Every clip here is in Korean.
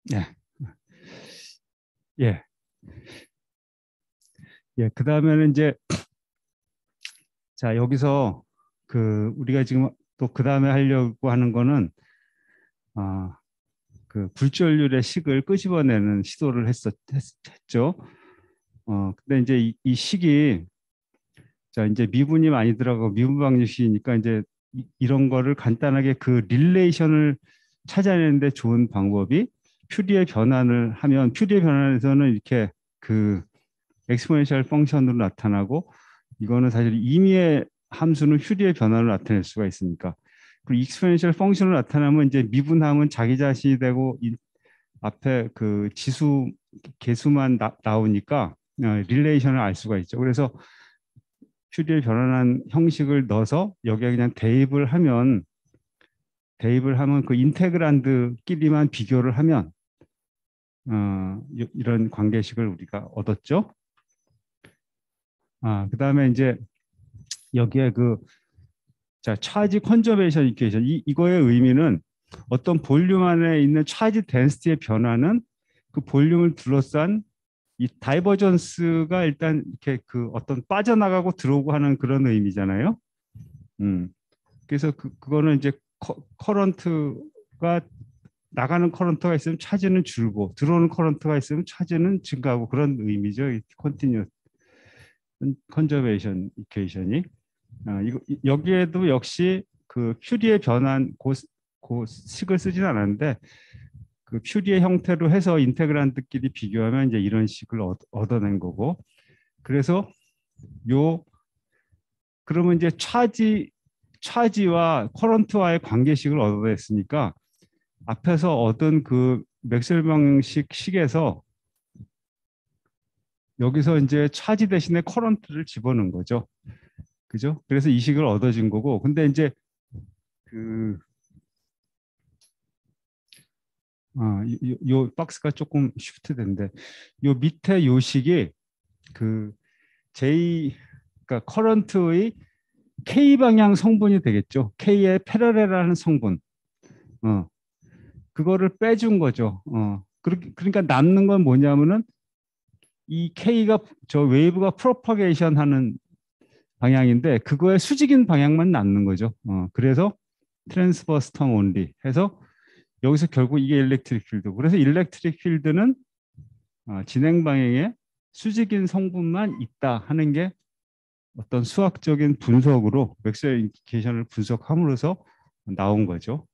예, 예, 예. 그 다음에는 이제 자 여기서 그 우리가 지금 또 그 다음에 하려고 하는 거는 아, 그 굴절률의 식을 끄집어내는 시도를 했죠. 근데 이제 이 식이 자 이제 미분이 많이 들어가고 미분 방정식이니까 이제 이런 거를 간단하게 그 릴레이션을 찾아내는데 좋은 방법이 퓨리의 변환을 하면 퓨리의 변환에서는 이렇게 그 엑스포넨셜 펑션으로 나타나고 이거는 사실 임의의 함수는 퓨리의 변화를 나타낼 수가 있으니까 그리고 익스포넨셜 펑션으로 나타나면 이제 미분하면 자기 자신이 되고 앞에 그 지수 개수만 나오니까 릴레이션을 알 수가 있죠. 그래서 퓨리의 변환한 형식을 넣어서 여기에 그냥 대입을 하면 그 인테그란드끼리만 비교를 하면 이런 관계식을 우리가 얻었죠. 그다음에 이제 여기에 그 자, 차지 컨저베이션 이퀘이션 이거의 의미는 어떤 볼륨 안에 있는 차지 덴시티의 변화는 그 볼륨을 둘러싼 이 다이버전스가 일단 이렇게 그 어떤 빠져나가고 들어오고 하는 그런 의미잖아요. 음. 그래서 그거는 이제 커런트가 나가는 커런트가 있으면 차지는 줄고 들어오는 커런트가 있으면 차지는 증가하고 그런 의미죠. 컨티뉴 컨저베이션 이퀘이션이. 여기에도 역시 그 퓨리의 변환 그 식을 쓰진 않았는데 그 퓨리의 형태로 해서 인테그란트끼리 비교하면 이제 이런 식을 얻어낸 거고 그래서 요 그러면 이제 차지와 커런트와의 관계식을 얻어냈으니까 앞에서 얻은 그 맥스웰 방식 식에서 여기서 이제 차지 대신에 커런트를 집어넣은 거죠. 그죠? 그래서 이 식을 얻어진 거고 근데 이제 그 요 박스가 조금 쉬프트된데 요 밑에 요식이 그 J 그러니까 커런트의 K 방향 성분이 되겠죠. K의 패러렐하는 성분. 어, 그거를 빼준 거죠. 그러니까 남는 건 뭐냐면은 이 K가 저 웨이브가 프로파게이션 하는 방향인데 그거의 수직인 방향만 남는 거죠. 그래서 트랜스버스 텀 온리 해서 여기서 결국 이게 일렉트릭 필드. 그래서 일렉트릭 필드는 진행 방향에 수직인 성분만 있다 하는 게 어떤 수학적인 분석으로 맥스웰 인디케이션을 분석함으로써 나온 거죠.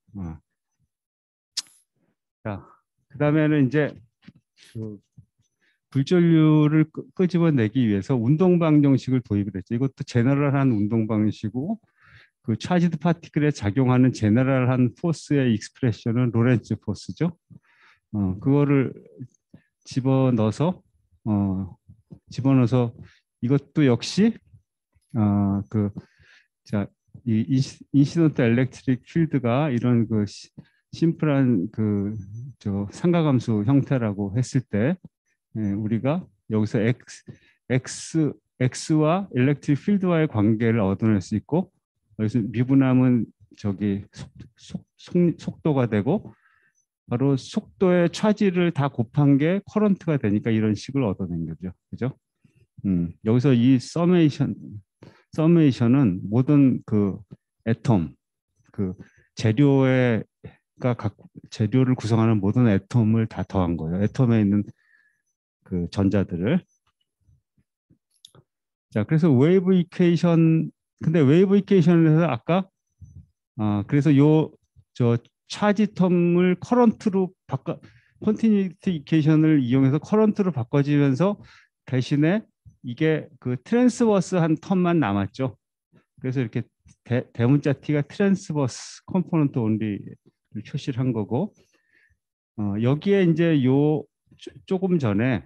자, 그다음에는 이제 그 불전류를 끄집어내기 위해서 운동 방정식을 도입을 했죠. 이것도 제너럴한 운동 방식이고 그 차지드 파티클에 작용하는 제너럴한 포스의 익스프레션은 로렌츠 포스죠. 그거를 집어넣어서 어, 집어넣어서 이것도 역시 그 자, 이 인시던트 엘렉트릭 필드가 이런 그 심플한 그 저 삼가함수 형태라고 했을 때 우리가 여기서 x와 엘렉트릭 필드와의 관계를 얻어낼 수 있고 여기서 미분하면 저기 속도가 되고 바로 속도의 차지를 다 곱한 게 커런트가 되니까 이런 식을 얻어낸 거죠. 그죠? 여기서 이 서메이션은 모든 그 애톰, 그 재료의 재료를 구성하는 모든 애톰을 다 더한 거예요. 애톰에 있는 그 전자들을. 자, 그래서 웨이브 이퀘이션, 근데 웨이브 이퀘이션에서 아까 그래서 저 차지 텀을 커런트로 컨티뉴티 이퀘이션을 이용해서 커런트로 바꿔지면서 대신에 이게 그 트랜스버스한 텀만 남았죠. 그래서 이렇게 대문자 T가 트랜스버스 컴포넌트 온리를 표시를 한 거고 여기에 이제 조금 전에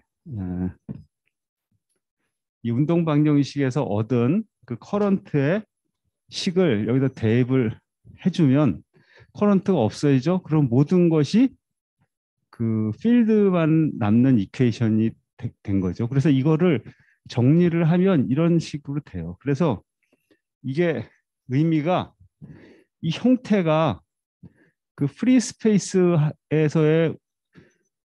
이 운동 방정식에서 얻은 그 커런트의 식을 여기다 대입을 해주면 커런트가 없어지죠. 그럼 모든 것이 그 필드만 남는 이퀘이션이 된 거죠. 그래서 이거를 정리를 하면 이런 식으로 돼요. 그래서 이게 의미가 이 형태가 그 프리 스페이스에서의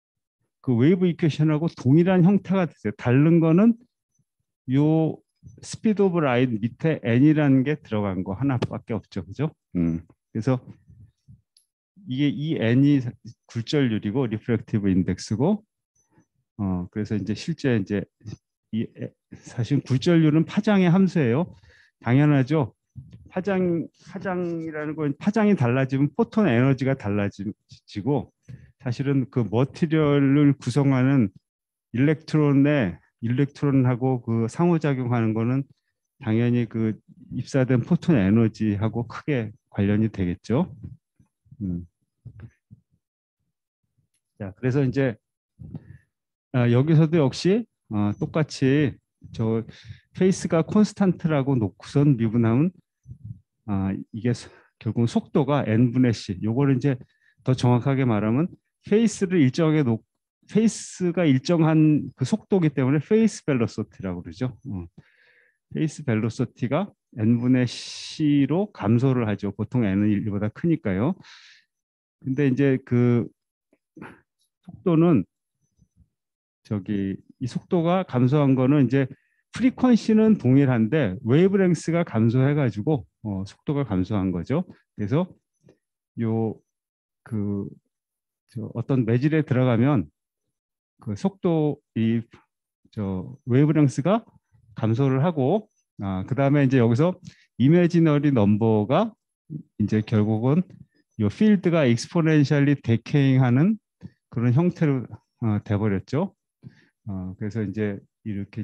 그 웨이브 이퀘이션하고 동일한 형태가 됐어요. 다른 거는 요 스피드 오브 라이트 밑에 n이라는 게 들어간 거 하나밖에 없죠, 그죠? 그래서 이게 이 n이 굴절률이고 리프렉티브 인덱스고, 그래서 이제 실제 이제 사실 굴절률은 파장의 함수예요. 당연하죠. 파장이라는 건 파장이 달라지면 포톤 에너지가 달라지고, 사실은 그 머티리얼을 구성하는 일렉트론하고 그 상호작용하는 거는 당연히 그 입사된 포톤 에너지하고 크게 관련이 되겠죠. 자, 그래서 이제 여기서도 역시 똑같이 저 페이스가 콘스탄트라고 놓고선 미분하면 이게 결국 속도가 n분의 c. 요거를 이제 더 정확하게 말하면 페이스가 일정한 그 속도기 때문에 페이스 벨로시티라고 그러죠. 페이스 벨로시티가 n분의 c로 감소를 하죠. 보통 n은 1보다 크니까요. 근데 이제 그 속도는 이 속도가 감소한 거는 이제 프리퀀시는 동일한데 웨이브랭스가 감소해가지고 속도가 감소한 거죠. 그래서 어떤 매질에 들어가면 그 속도 웨이브랭스가 감소를 하고, 그 다음에 이제 여기서 이미지너리 넘버가 이제 결국은 요 필드가 익스포넨셜리 데케잉하는 그런 형태로 돼버렸죠. 그래서 이제 이렇게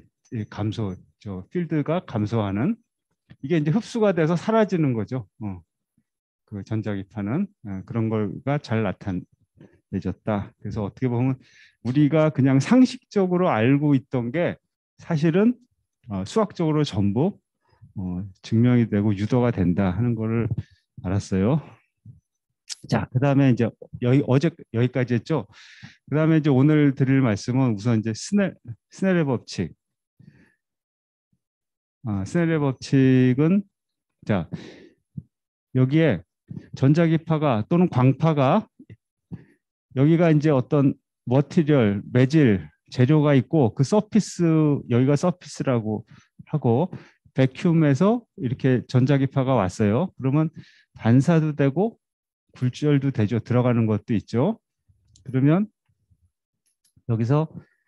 필드가 감소하는, 이게 이제 흡수가 돼서 사라지는 거죠. 그 전자기파는 그런 거가 잘 나타내졌다. 그래서 어떻게 보면 우리가 그냥 상식적으로 알고 있던 게 사실은 수학적으로 전부 증명이 되고 유도가 된다 하는 거를 알았어요. 자, 그다음에 이제 어제 여기까지 했죠. 그다음에 이제 오늘 드릴 말씀은 우선 이제 스넬의 법칙. 스넬의 법칙은, 자, 여기에 전자기파가 또는 광파가, 여기가 이제 어떤 머티리얼, 매질, 재료가 있고, 그 서피스, 여기가 서피스라고 하고, 베큐움에서 이렇게 전자기파가 왔어요. 그러면 반사도 되고 굴절도 되죠. 들어가는 것도 있죠. 그러면 여기서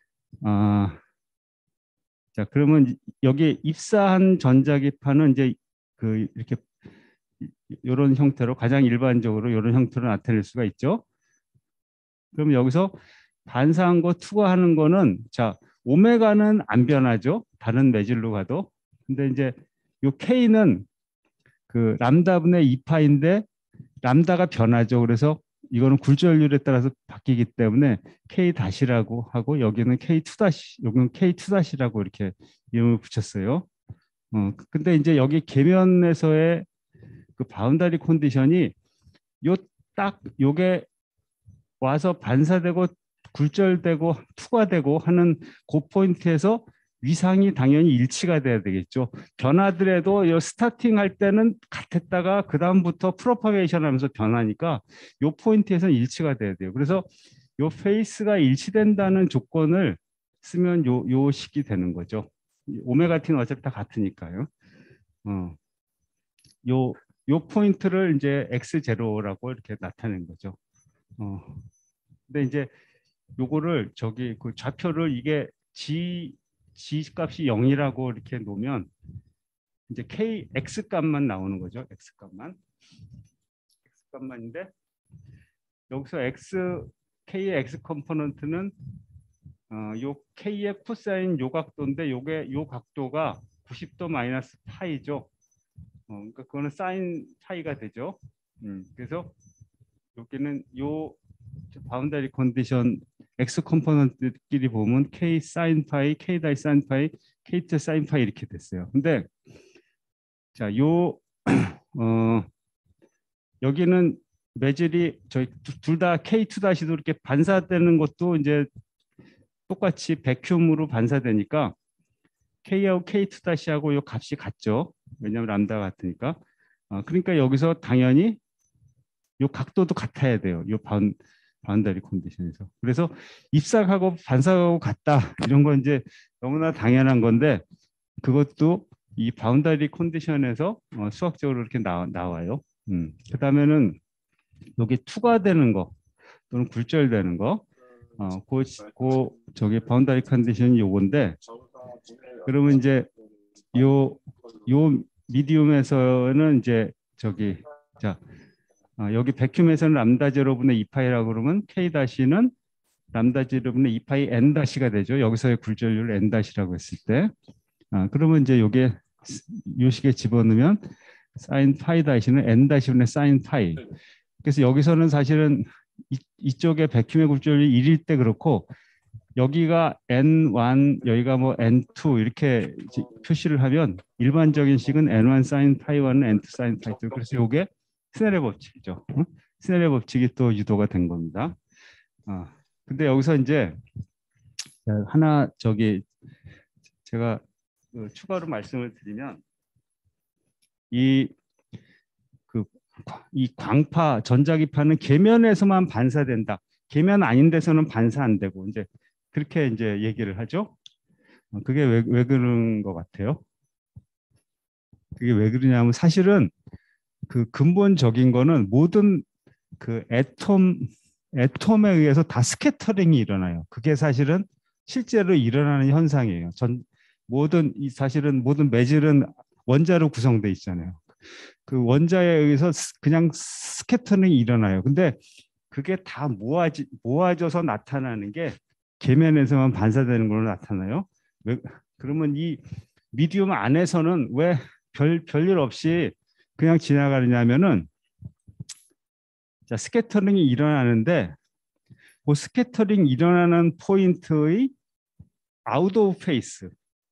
자, 그러면 여기 입사한 전자기파는 이제 이렇게 이런 형태로, 가장 일반적으로 이런 형태로 나타낼 수가 있죠. 그럼 여기서 반사한 거 투과하는 거는, 자, 오메가는 안 변하죠. 다른 매질로 가도. 근데 이제 요 K는 그 람다분의 2파인데 람다가 변하죠. 그래서 이거는 굴절률에 따라서 바뀌기 때문에 K 다시라고 하고, 여기는 K2 다시, 여기는 K2 다시라고 이렇게 이름을 붙였어요. 근데 이제 여기 계면에서의 그 바운다리 컨디션이 요게 와서 반사되고 굴절되고 투과되고 하는 그 포인트에서 위상이 당연히 일치가 돼야 되겠죠. 변하더라도 요 스타팅 할 때는 같았다가 그 다음부터 프로파게이션 하면서 변하니까 요 포인트에서는 일치가 돼야 돼요. 그래서 요 페이스가 일치된다는 조건을 쓰면 요 식이 되는 거죠. 오메가 t는 어차피 다 같으니까요. 요 포인트를 이제 x0라고 이렇게 나타낸 거죠. 근데 이제 요거를 그 좌표를 이게 g 값이 0이라고 이렇게 놓으면 이제 x 값만 나오는 거죠. x 값만인데 여기서 k의 x 컴포넌트는 요 k의 코사인 요 각도인데 요 각도가 90도 마이너스 파이죠. 그러니까 그거는 사인 파이가 되죠. 그래서 여기는 요 바운다리 컨디션 x 컴포넌트끼리 보면 k 사인 파이, k 다이 사인 파이, k 트 사인 파이 이렇게 됐어요. 근데 자, 여기는 매질이 저희 둘 다 k2 다시도 이렇게 반사되는 것도 이제 똑같이 백큐움으로 반사되니까 k하고 k2 다시하고 요 값이 같죠. 왜냐하면 람다 같으니까. 그러니까 여기서 당연히 요 각도도 같아야 돼요. 요 바운더리 컨디션에서. 그래서 입삭하고 반삭하고 같다 이런 건 이제 너무나 당연한 건데 그것도 이 바운더리 컨디션에서 수학적으로 이렇게 나와요. 그다음에는 여기 투과되는 거 또는 굴절되는 거, 저기 바운더리 컨디션이 요건데, 그러면 이제 요 미디움에서는 이제 저기 자 여기 백큐에서는 람다 제로분의 2파이라고 그러면 k 다시는 람다 제로분의 2파이 n 다시가 되죠. 여기서의 굴절률을 n 다시라고 했을 때, 그러면 이제 요게 요식에 집어넣으면 사인 파이 다시는 n 다시분의 사인 파이. 그래서 여기서는 사실은 이쪽에 백큐의 굴절률이 1일 때 그렇고 여기가 n1 여기가 뭐 n2 이렇게 표시를 하면 일반적인 식은 n1 사인 파이 1은 n2 사인 파이 2. 그래서 이게 스넬의 법칙이죠. 스넬의 법칙이 또 유도가 된 겁니다. 근데 여기서 이제 하나 저기 제가 추가로 말씀을 드리면 이 광파 전자기파는 계면에서만 반사된다. 계면 아닌 데서는 반사 안 되고 이제 그렇게 이제 얘기를 하죠. 그게 왜 그런 것 같아요? 그게 왜 그러냐면 사실은 그 근본적인 거는 모든 그 애톰에 의해서 다 스캐터링이 일어나요. 그게 사실은 실제로 일어나는 현상이에요. 사실은 모든 매질은 원자로 구성돼 있잖아요. 그 원자에 의해서 그냥 스캐터링이 일어나요. 근데 그게 다 모아져서 나타나는 게 계면에서만 반사되는 걸로 나타나요. 그러면 이 미디움 안에서는 왜 별일 없이 그냥 지나가느냐면은 자, 스캐터링이 일어나는데 그 스캐터링 일어나는 포인트의 아웃 오브 페이스,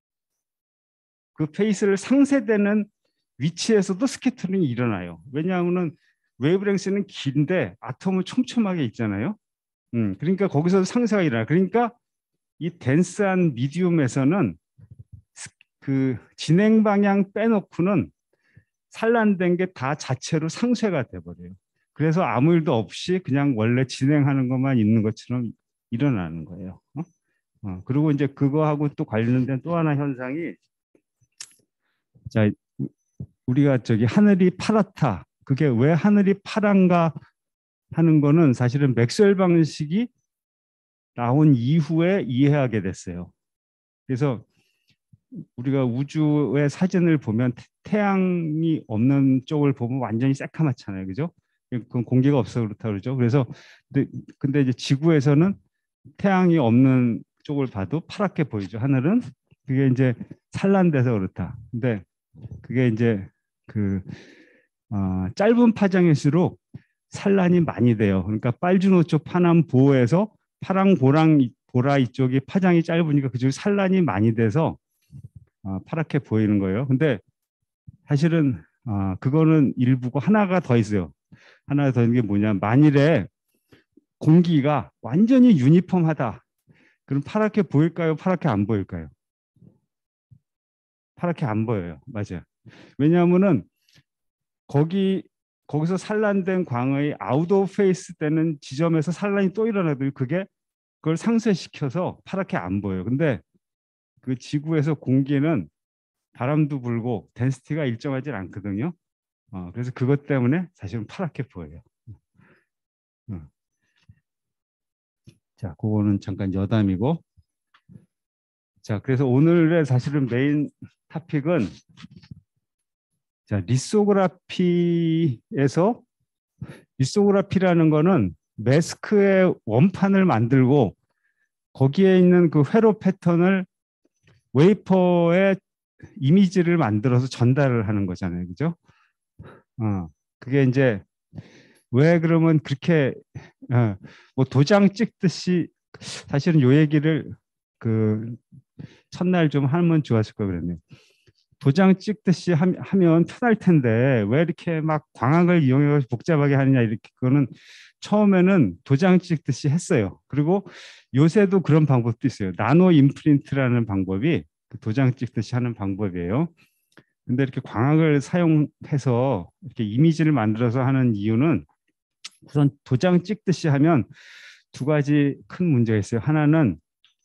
그 페이스를 상쇄되는 위치에서도 스캐터링이 일어나요. 왜냐하면 웨이브랭스는 긴데 아톰은 촘촘하게 있잖아요. 그러니까 거기서 상쇄가 일어나. 그러니까 이 덴스한 미디움에서는 그 진행 방향 빼놓고는 산란된 게 다 자체로 상쇄가 돼버려요. 그래서 아무 일도 없이 그냥 원래 진행하는 것만 있는 것처럼 일어나는 거예요. 그리고 이제 그거하고 또 관련된 또 하나 현상이, 자, 우리가 저기 하늘이 파랗다. 그게 왜 하늘이 파란가 하는 거는 사실은 맥스웰 방식이 나온 이후에 이해하게 됐어요. 그래서 우리가 우주의 사진을 보면 태양이 없는 쪽을 보면 완전히 새카맣잖아요. 그죠? 그건 공기가 없어서 그렇다 그러죠. 그래서 근데 이제 지구에서는 태양이 없는 쪽을 봐도 파랗게 보이죠. 하늘은 그게 이제 산란돼서 그렇다. 근데 그게 이제 짧은 파장일수록 산란이 많이 돼요. 그러니까 빨주노 쪽 파남 보호에서 파랑 보라 이쪽이 파장이 짧으니까 그쪽이 산란이 많이 돼서 파랗게 보이는 거예요. 근데 사실은 그거는 일부고 하나가 더 있어요. 하나가 더 있는 게 뭐냐? 만일에 공기가 완전히 유니폼하다. 그럼 파랗게 보일까요? 파랗게 안 보일까요? 파랗게 안 보여요. 맞아요. 왜냐하면은 거기서 산란된 광의 아웃 오브 페이스 되는 지점에서 산란이 또 일어나도 그걸 상쇄시켜서 파랗게 안 보여요. 근데 그 지구에서 공기는 바람도 불고 덴시티가 일정하지 않거든요. 그래서 그것 때문에 사실은 파랗게 보여요. 자, 그거는 잠깐 여담이고. 자, 그래서 오늘의 사실은 메인 토픽은 자, 리소그라피라는 거는 매스크의 원판을 만들고 거기에 있는 그 회로 패턴을 웨이퍼의 이미지를 만들어서 전달을 하는 거잖아요. 그죠? 그게 이제 왜 그러면 그렇게 뭐 도장 찍듯이 사실은 요 얘기를 그 첫날 좀 하면 좋았을 거 그랬네요. 도장 찍듯이 하면 편할 텐데 왜 이렇게 막 광학을 이용해서 복잡하게 하느냐 이렇게. 그거는 처음에는 도장 찍듯이 했어요. 그리고 요새도 그런 방법도 있어요. 나노 임프린트라는 방법이 도장 찍듯이 하는 방법이에요. 근데 이렇게 광학을 사용해서 이렇게 이미지를 만들어서 하는 이유는 우선 도장 찍듯이 하면 두 가지 큰 문제가 있어요. 하나는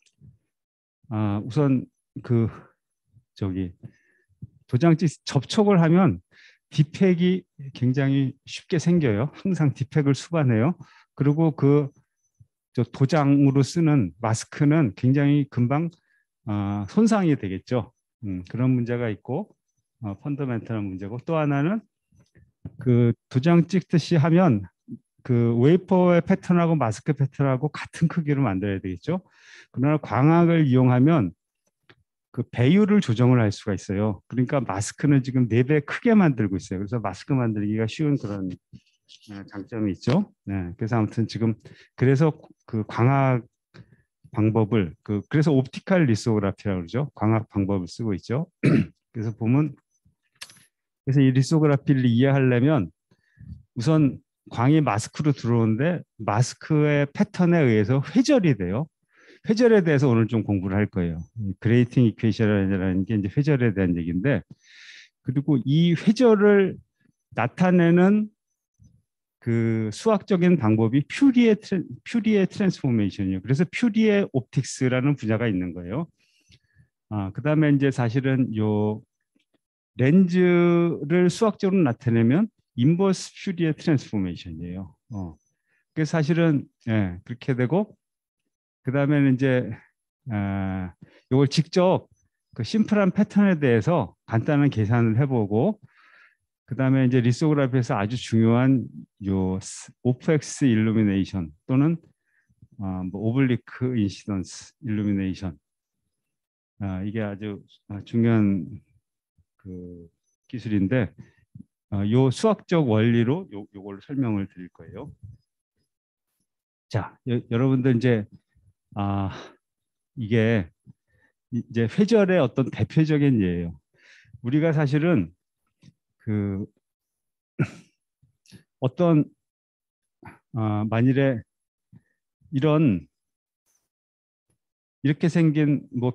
우선 그 저기 도장 접촉을 하면 디펙이 굉장히 쉽게 생겨요. 항상 디펙을 수반해요. 그리고 저 도장으로 쓰는 마스크는 굉장히 금방 손상이 되겠죠. 그런 문제가 있고 펀더멘털한 문제고, 또 하나는 그 도장 찍듯이 하면 그 웨이퍼의 패턴하고 마스크 패턴하고 같은 크기로 만들어야 되겠죠. 그러나 광학을 이용하면 그 배율을 조정을 할 수가 있어요. 그러니까 마스크는 지금 4배 크게 만들고 있어요. 그래서 마스크 만들기가 쉬운 그런 장점이 있죠. 네, 그래서 아무튼 지금 그래서 그 광학 방법을 그래서 옵티컬 리소그라피라고 그러죠. 광학 방법을 쓰고 있죠. 그래서 보면 그래서 이 리소그라피를 이해하려면 우선 광이 마스크로 들어오는데 마스크의 패턴에 의해서 회절이 돼요. 회절에 대해서 오늘 좀 공부를 할 거예요. 그레이팅 이퀘이션이라는 게 이제 회절에 대한 얘기인데, 그리고 이 회절을 나타내는 그 수학적인 방법이 퓨리에 트랜스포메이션이에요. 그래서 퓨리에 옵틱스라는 분야가 있는 거예요. 그다음에 이제 사실은 요 렌즈를 수학적으로 나타내면 인버스 퓨리에 트랜스포메이션이에요. 그래서 사실은 그렇게 되고, 그다음에는 이제 이걸 직접 그 심플한 패턴에 대해서 간단한 계산을 해보고, 그다음에 이제 리소그라피에서 아주 중요한 요 오프엑스 일루미네이션 또는 뭐 오블리크 인시던스 일루미네이션, 이게 아주 중요한 그 기술인데, 요 수학적 원리로 요걸 설명을 드릴 거예요. 자, 여러분들 이제 이게 이제 회절의 어떤 대표적인 예예요. 우리가 사실은 그 어떤 만일에 이렇게 생긴 뭐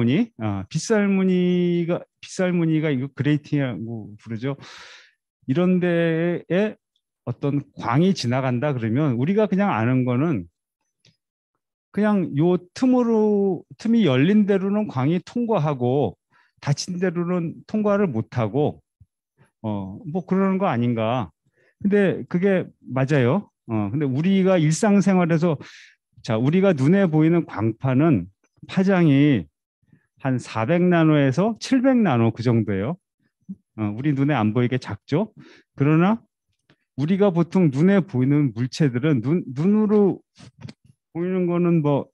빗살무늬가 이거 그레이팅이라고 부르죠. 이런 데에 어떤 광이 지나간다 그러면 우리가 그냥 아는 거는 그냥 요 틈이 열린 대로는 광이 통과하고 닫힌 대로는 통과를 못하고 뭐 그러는 거 아닌가. 근데 그게 맞아요. 근데 우리가 일상생활에서 우리가 눈에 보이는 광파는 파장이 한 400나노에서 700나노 그 정도예요. 우리 눈에 안 보이게 작죠. 그러나 우리가 보통 눈에 보이는 물체들은 눈으로 보이는 거는 뭐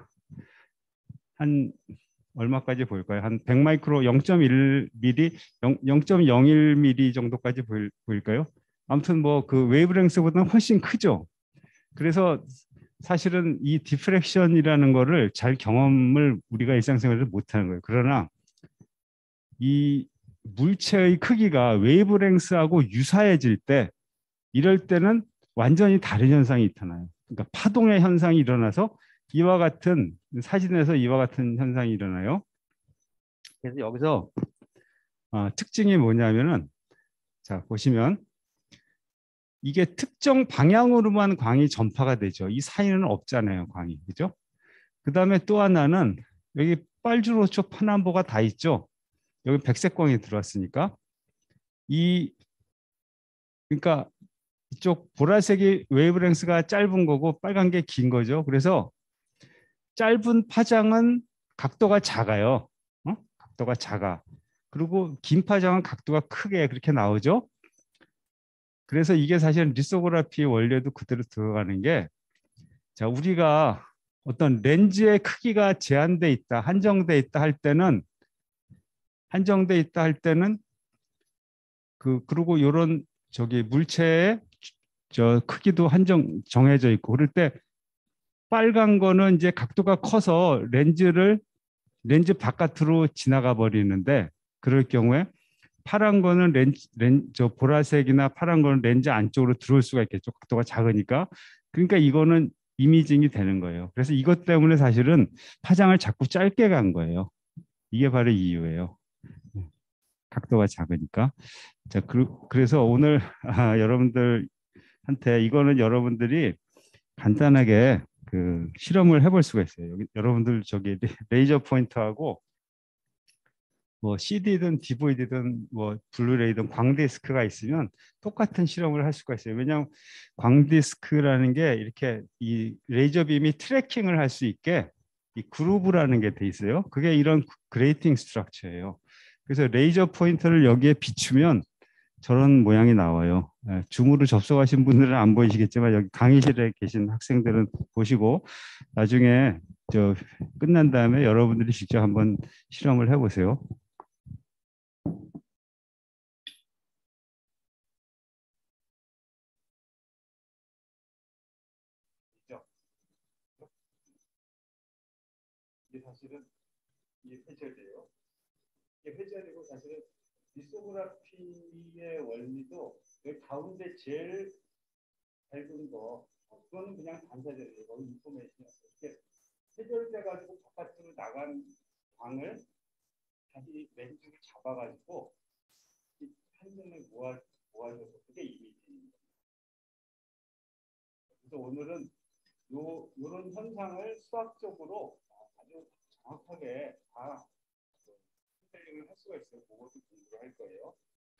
한 얼마까지 보일까요? 한 100마이크로 0.1mm, 0.01mm 정도까지 보일까요? 아무튼 뭐 그 웨이브랭스보다는 훨씬 크죠. 그래서 사실은 이 디프렉션이라는 거를 잘 경험을 우리가 일상생활에서 못하는 거예요. 그러나 이 물체의 크기가 웨이브랭스하고 유사해질 때, 이럴 때는 완전히 다른 현상이 나타나요. 그러니까 파동의 현상이 일어나서 사진에서 이와 같은 현상이 일어나요. 그래서 여기서 특징이 뭐냐면은, 자 보시면 이게 특정 방향으로만 광이 전파가 되죠. 이 사이는 없잖아요, 광이. 그죠? 그 다음에 또 하나는 여기 빨주노초 파남보가 다 있죠. 여기 백색 광이 들어왔으니까 그러니까 이쪽 보라색이 웨이브랭스가 짧은 거고 빨간 게 긴 거죠. 그래서 짧은 파장은 각도가 작아요. 각도가 작아. 그리고 긴 파장은 각도가 크게 그렇게 나오죠. 그래서 이게 사실은 리소그라피의 원리에도 그대로 들어가는 게, 우리가 어떤 렌즈의 크기가 제한돼 있다, 한정돼 있다 할 때는 그리고 이런 물체의 크기도 정해져 있고, 그럴 때 빨간 거는 이제 각도가 커서 렌즈 바깥으로 지나가 버리는데, 그럴 경우에 파란 거는 보라색이나 파란 거는 렌즈 안쪽으로 들어올 수가 있겠죠. 각도가 작으니까. 그러니까 이거는 이미징이 되는 거예요. 그래서 이것 때문에 사실은 파장을 자꾸 짧게 간 거예요. 이게 바로 이유예요. 각도가 작으니까. 자, 그래서 오늘 여러분들한테 한테 이거는 여러분들이 간단하게 그 실험을 해볼 수가 있어요. 여기 여러분들 저기 레이저 포인터하고 뭐 CD든 DVD든 뭐 블루레이든 광디스크가 있으면 똑같은 실험을 할 수가 있어요. 왜냐하면 광디스크라는 게 이렇게 이 레이저 빔이 트래킹을 할 수 있게 이 그루브라는 게 돼 있어요. 그게 이런 그레이팅 스트럭처예요. 그래서 레이저 포인터를 여기에 비추면 저런 모양이 나와요. 줌으로 접속하신 분들은 안 보이시겠지만 여기 강의실에 계신 학생들은 보시고 나중에 저 끝난 다음에 여러분들이 직접 한번 실험을 해보세요. 이게 사실은 이게 회전이에요. 이게 회전이고 사실은 리소그라피의 원리도 여기 가운데 제일 밝은 거 그거는 그냥 반사적이에요. 거기 인포메이션이었어요. 이게 해결돼 가지고 바깥으로 나간 광을 다시 왼쪽에 잡아가지고 한 점에 모아줘서 그게 이미지입니다. 그래서 오늘은 요런 현상을 수학적으로 아주 정확하게 다 모델링을 할 수가 있어요. 그것도 공부를 할 거예요.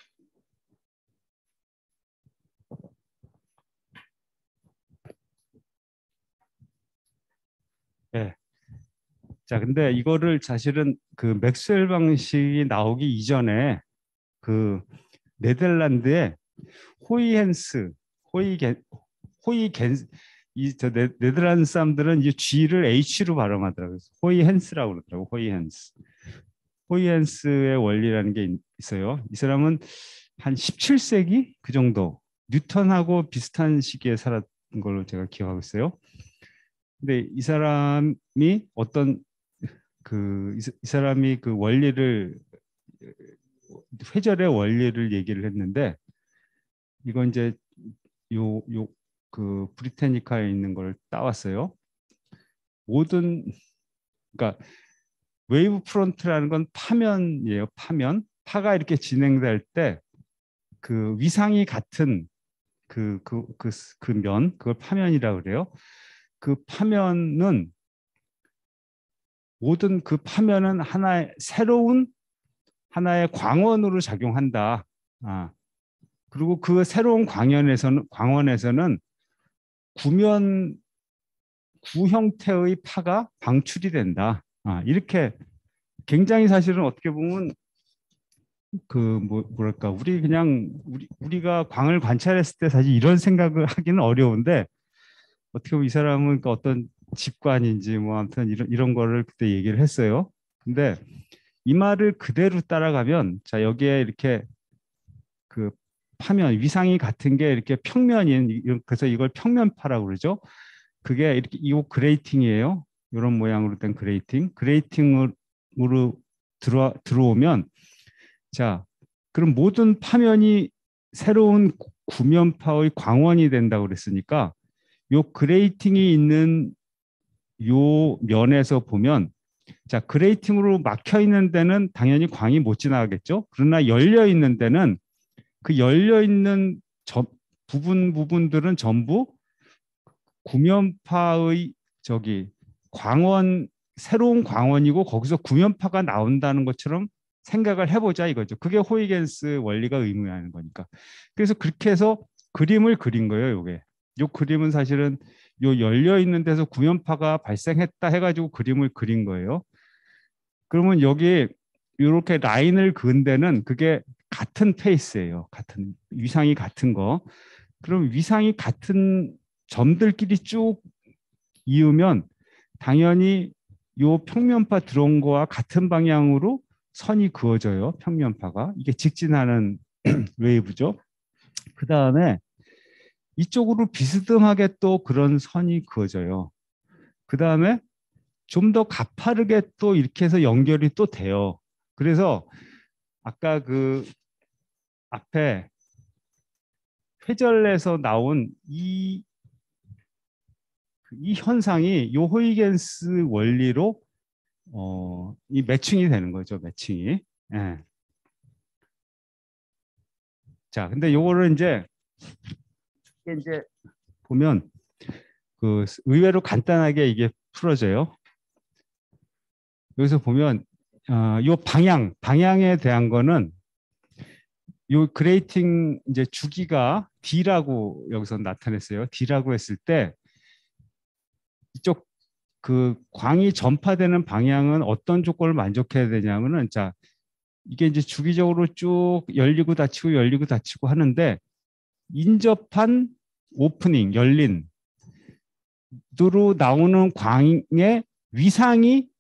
네. 자, 근데 이거를 사실은 그 맥스웰 방식이 나오기 이전에 그 네덜란드의 호이헨스, 호이겐, 호이겐, 이저 네덜란드 사람들은 이 G를 H로 발음하더라고요. 호이헨스라고 그러더라고. 호이헨스. 호이헨스의 원리라는 게 있어요. 이 사람은 한 17세기 그 정도 뉴턴하고 비슷한 시기에 살았던 걸로 제가 기억하고 있어요. 근데 이 사람이 어떤 이 사람이 그 원리를 회절의 원리를 얘기를 했는데 이건 이제 요 그 브리테니카에 있는 걸 따왔어요. 모든 그러니까 웨이브 프론트라는 건 파면이에요. 파면. 파가 이렇게 진행될 때 그 위상이 같은 그 면, 그걸 파면이라고 그래요. 그 파면은 모든 그 파면은 하나의 새로운 하나의 광원으로 작용한다. 그리고 그 새로운 광원에서는 구면 구 형태의 파가 방출이 된다. 이렇게 굉장히 사실은 어떻게 보면 뭐랄까 우리가 광을 관찰했을 때 사실 이런 생각을 하기는 어려운데 어떻게 보면 이 사람은 그 어떤 직관인지 뭐 아무튼 이런 거를 그때 얘기를 했어요. 근데 이 말을 그대로 따라가면 자 여기에 이렇게 그 파면 위상이 같은 게 이렇게 평면인 그래서 이걸 평면파라고 그러죠. 그게 이렇게 이 그레이팅이에요. 이런 모양으로 된 그레이팅으로 들어오면 자 그럼 모든 파면이 새로운 구면파의 광원이 된다고 그랬으니까 요 그레이팅이 있는 요 면에서 보면 자 그레이팅으로 막혀 있는 데는 당연히 광이 못 지나가겠죠. 그러나 열려 있는 데는 그 열려 있는 부분들은 전부 구면파의 저기 광원 새로운 광원이고 거기서 구면파가 나온다는 것처럼 생각을 해보자 이거죠. 그게 호이겐스 원리가 의미하는 거니까. 그래서 그렇게 해서 그림을 그린 거예요. 요게. 요 그림은 사실은 요 열려 있는 데서 구면파가 발생했다 해가지고 그림을 그린 거예요. 그러면 여기 이렇게 라인을 그은 데는 그게 같은 페이스예요. 같은 위상이 같은 거. 그럼 위상이 같은 점들끼리 쭉 이으면 당연히 요 평면파 들어온 거와 같은 방향으로 선이 그어져요. 평면파가. 이게 직진하는 웨이브죠. 그 다음에 이쪽으로 비스듬하게 또 그런 선이 그어져요. 그 다음에 좀 더 가파르게 또 이렇게 해서 연결이 또 돼요. 그래서 아까 그 앞에 회절에서 나온 이 현상이 요 호이겐스 원리로 이 매칭이 되는 거죠. 매칭이. 예. 자, 근데 요거를 이제 이게 이제 보면 그 의외로 간단하게 이게 풀어져요. 여기서 보면 요 방향에 대한 거는 요 그레이팅 이제 주기가 D라고 여기서 나타냈어요. D라고 했을 때 이쪽 그 광이 전파되는 방향은 어떤 조건을 만족해야 되냐면은 자 이게 이제 주기적으로 쭉 열리고 닫히고 하는데 인접한 오프닝 열린 으로 나오는 광의 위상이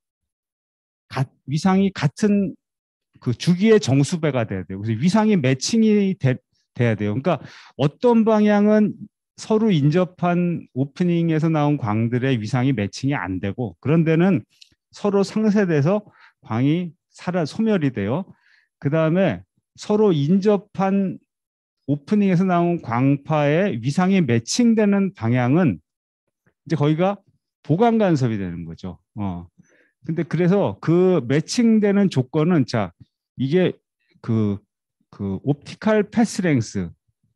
같은 그 주기의 정수배가 돼야 돼요. 그래서 위상이 매칭이 돼야 돼요. 그러니까 어떤 방향은 서로 인접한 오프닝에서 나온 광들의 위상이 매칭이 안 되고 그런 데는 서로 상쇄돼서 광이 소멸이 돼요. 그 다음에 서로 인접한 오프닝에서 나온 광파의 위상이 매칭되는 방향은 이제 거기가 보강 간섭이 되는 거죠. 근데 그래서 그 매칭되는 조건은 자 이게 그 옵티컬 패스랭스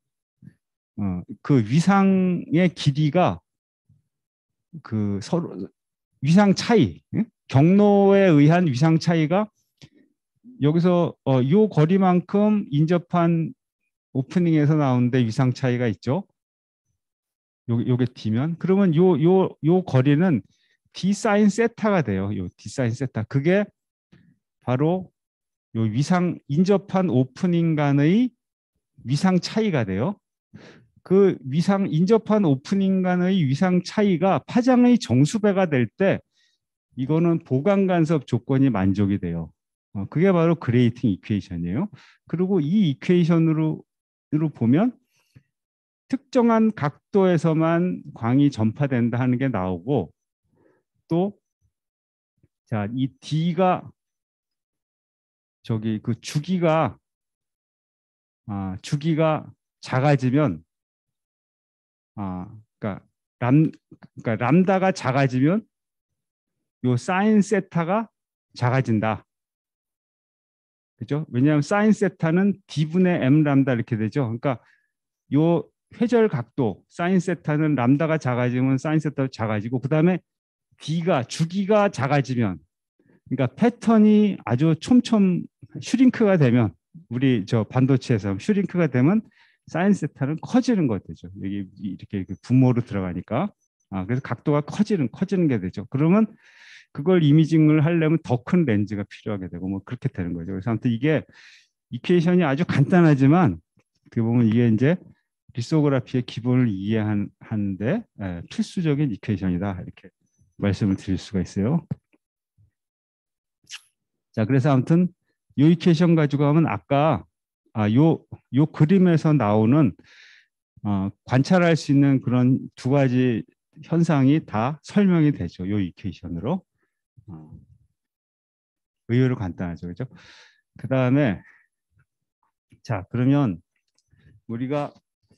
그 위상의 길이가 그 서로 위상 차이 경로에 의한 위상 차이가 여기서 요 거리만큼 인접한 오프닝에서 나오는데 위상 차이가 있죠. 요게 D면 그러면 요 거리는 D 사인 세타가 돼요. 요 D 사인 세타 그게 바로 요 위상 인접한 오프닝 간의 위상 차이가 돼요. 그 위상 인접한 오프닝 간의 위상 차이가 파장의 정수배가 될 때 이거는 보강 간섭 조건이 만족이 돼요. 그게 바로 그레이팅 이퀘이션이에요. 그리고 이 이퀘이션으로 보면 특정한 각도에서만 광이 전파된다 하는 게 나오고 또 자, 이 D가 저기 그 주기가 작아지면 그러니까 람다가 작아지면 요 사인 세타가 작아진다. 그죠? 왜냐하면 사인 세타는 D분의 M 람다 이렇게 되죠. 그러니까 요 회절 각도 사인 세타는 람다가 작아지면 사인 세타도 작아지고 그다음에 D가 주기가 작아지면 그러니까 패턴이 아주 촘촘 슈링크가 되면 우리 저 반도체에서 슈링크가 되면 사인 세타는 커지는 것 되죠. 여기 이렇게 분모로 들어가니까 그래서 각도가 커지는 게 되죠. 그러면 그걸 이미징을 하려면 더 큰 렌즈가 필요하게 되고 뭐 그렇게 되는 거죠. 그래서 아무튼 이게 이퀘이션이 아주 간단하지만 어떻게 보면 이게 이제 리소그라피의 기본을 이해하는데 필수적인 이퀘이션이다 이렇게 말씀을 드릴 수가 있어요. 자, 그래서 아무튼 요 이퀘이션 가지고 하면 아까 요 그림에서 나오는 관찰할 수 있는 그런 두 가지 현상이 다 설명이 되죠. 요 이퀘이션으로. 의외로 간단하죠. 그죠? 그 다음에 자, 그러면 우리가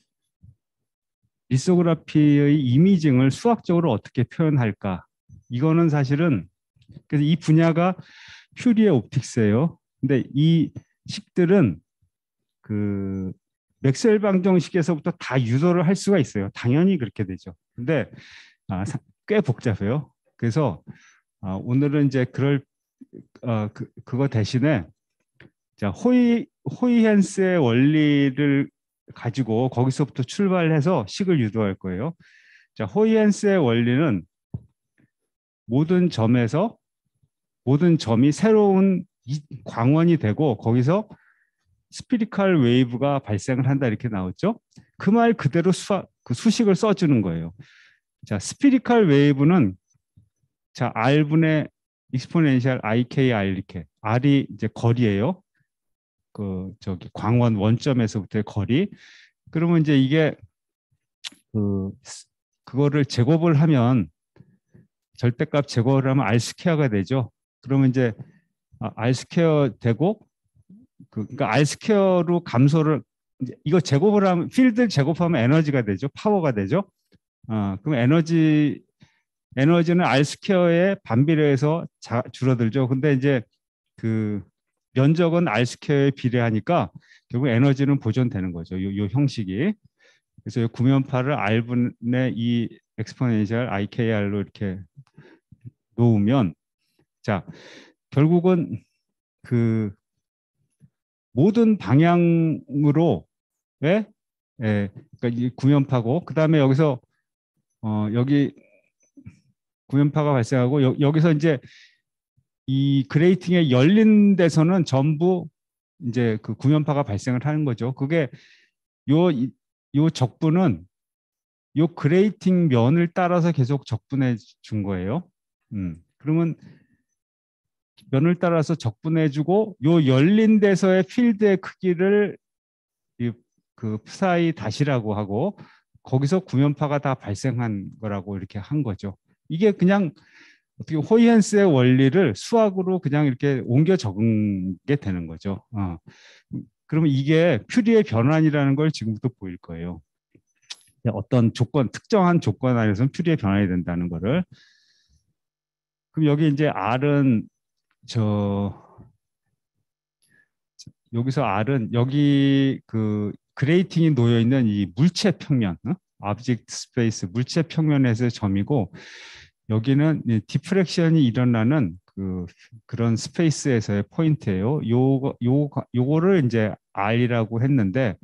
리소그라피의 이미징을 수학적으로 어떻게 표현할까? 이거는 사실은 그래서 이 분야가 퓨리의 옵틱스예요. 근데 이 식들은 그 맥스웰 방정식에서부터 다 유도를 할 수가 있어요. 당연히 그렇게 되죠. 근데 꽤 복잡해요. 그래서 오늘은 이제 그거 대신에 자 호이헨스의 원리를 가지고 거기서부터 출발해서 식을 유도할 거예요. 자, 호이헨스의 원리는 모든 점이 새로운 광원이 되고 거기서 스피리컬 웨이브가 발생을 한다 이렇게 나왔죠. 그 말 그대로 그 수식을 써주는 거예요. 자, 스피리컬 웨이브는 자 r분의 익스포넨셜 ikr 이렇게 r이 이제 거리예요. 그 저기 광원 원점에서부터의 거리. 그러면 이제 이게 그거를 제곱을 하면 절대값 제곱을 하면 r 스퀘어가 되죠. 그러면 이제 r 스퀘어 되고 그러니까 r 스퀘어로 감소를 이거 제곱을 하면 필드 제곱하면 에너지가 되죠. 파워가 되죠. 그럼 에너지는 r 스퀘어의 반비례해서 줄어들죠. 근데 이제 그 면적은 r 스퀘어에 비례하니까 결국 에너지는 보존되는 거죠. 요 형식이. 그래서 이 구면파를 R분의 이 엑스포넨셜 IKR로 이렇게 놓으면, 자, 결국은 그 모든 방향으로, 예? 예, 그러니까 이 구면파고, 그 다음에 여기서 여기 구면파가 발생하고, 여기서 이제 이 그레이팅에 열린 데서는 전부 이제 그 구면파가 발생을 하는 거죠. 그게 요 적분은 요 그레이팅 면을 따라서 계속 적분해 준 거예요. 그러면 면을 따라서 적분해 주고, 요 열린 데서의 필드의 크기를 그 푸사이 다시라고 하고, 거기서 구면파가 다 발생한 거라고 이렇게 한 거죠. 이게 그냥 어떻게 호이엔스의 원리를 수학으로 그냥 이렇게 옮겨 적은 게 되는 거죠. 그러면 이게 퓨리의 변환이라는 걸 지금부터 보일 거예요. 어떤 조건, 특정한 조건 안에서는 퓨리의 변환이 된다는 거를. 그럼 여기 이제 R은 저 여기서 R은 여기 그 그레이팅이 놓여 있는 이 물체 평면, 오브젝트 스페이스 물체 평면에서의 점이고, 여기는 디프렉션이 일어나는 그런 스페이스에서의 포인트예요. 요거를 이제 R이라고 했는데,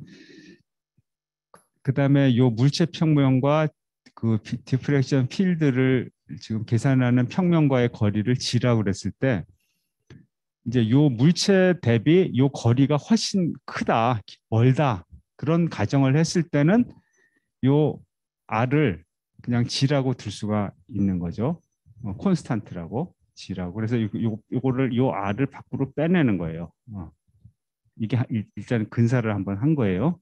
그다음에 요 물체 평면과 그 디프렉션 필드를 지금 계산하는 평면과의 거리를 G라고 그랬을 때, 이제 요 물체 대비 요 거리가 훨씬 크다, 멀다, 그런 가정을 했을 때는 요 R을 그냥 G라고 둘 수가 있는 거죠. 콘스탄트라고 G라고. 그래서 요거를 요 R을 밖으로 빼내는 거예요. 이게 일단 근사를 한번 한 거예요.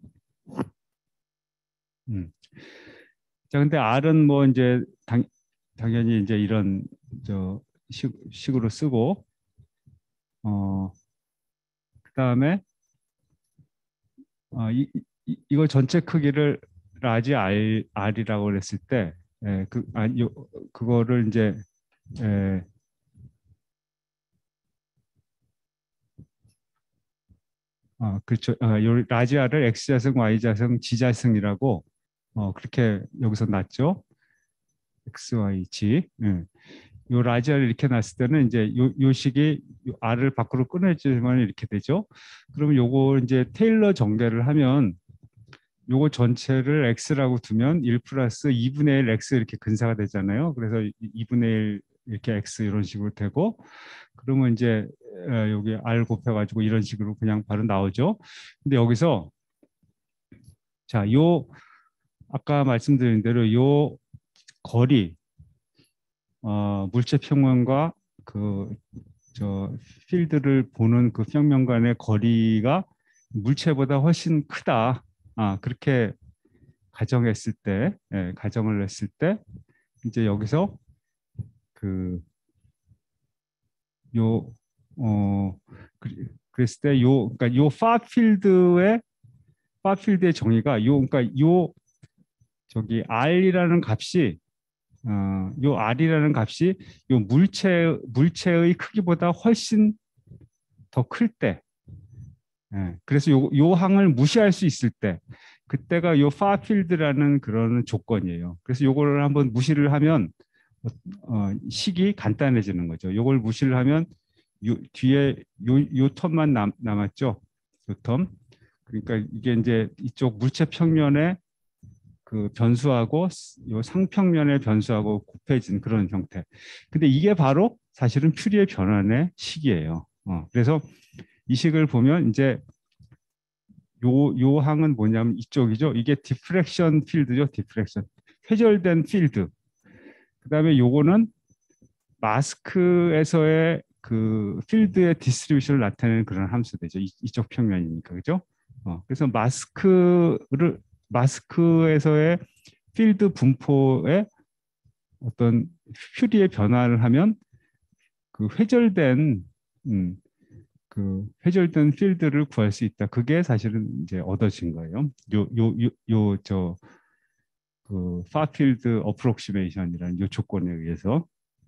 음. 자, 근데 R은 뭐 이제 당연히 이제 이런 저 식으로 쓰고, 그다음에 이거 전체 크기를 라지 R이라고 그랬을 때, 그거를 이제 에, 그렇죠. 요 라지 R을 X자승, Y자승, G자승이라고 그렇게 여기서 놨죠. X, Y, G. 예. 요 라지 R을 이렇게 놨을 때는 이제 요 식이 요 R을 밖으로 꺼내주면 이렇게 되죠. 그러면 요거 이제 테일러 정배를 하면 요거 전체를 x라고 두면 1 플러스 2분의 1 x 이렇게 근사가 되잖아요. 그래서 2분의 1 이렇게 x 이런 식으로 되고, 그러면 이제 여기 r 곱해가지고 이런 식으로 그냥 바로 나오죠. 근데 여기서 자, 요 아까 말씀드린 대로 요 거리, 물체 평면과 그 저 필드를 보는 그 평면 간의 거리가 물체보다 훨씬 크다. 그렇게 가정했을 때, 가정을 했을 때, 이제 여기서 그, 요, 어, 그랬을 때, 그러니까 파필드의 정의가 그러니까 저기 R이라는 값이, 요 R이라는 값이 요 물체의 크기보다 훨씬 더 클 때, 그래서 요 항을 무시할 수 있을 때, 그때가 요 파필드라는 그런 조건이에요. 그래서 요거를 한번 무시를 하면 식이 간단해지는 거죠. 요걸 무시를 하면 뒤에 요 텀만 남았죠. 요 텀. 그러니까 이게 이제 이쪽 물체 평면의 그 변수하고 요 상평면의 변수하고 곱해진 그런 형태. 근데 이게 바로 사실은 퓨리의 변환의 식이에요. 그래서 이 식을 보면 이제 요 항은 뭐냐면 이쪽이죠. 이게 디프렉션 필드죠. 디프렉션. 회절된 필드. 그다음에 요거는 마스크에서의 그 필드의 디스트리뷰션을 나타내는 그런 함수 되죠. 이쪽 평면이니까. 그죠? 그래서 마스크에서의 필드 분포의 어떤 퓨리의 변화를 하면 그 음, 회절된 필드를 구할 수 있다. 그게 사실은 이제 얻어진 거예요. 그 파필드 어프록시메이션이라는 요 조건에 의해서.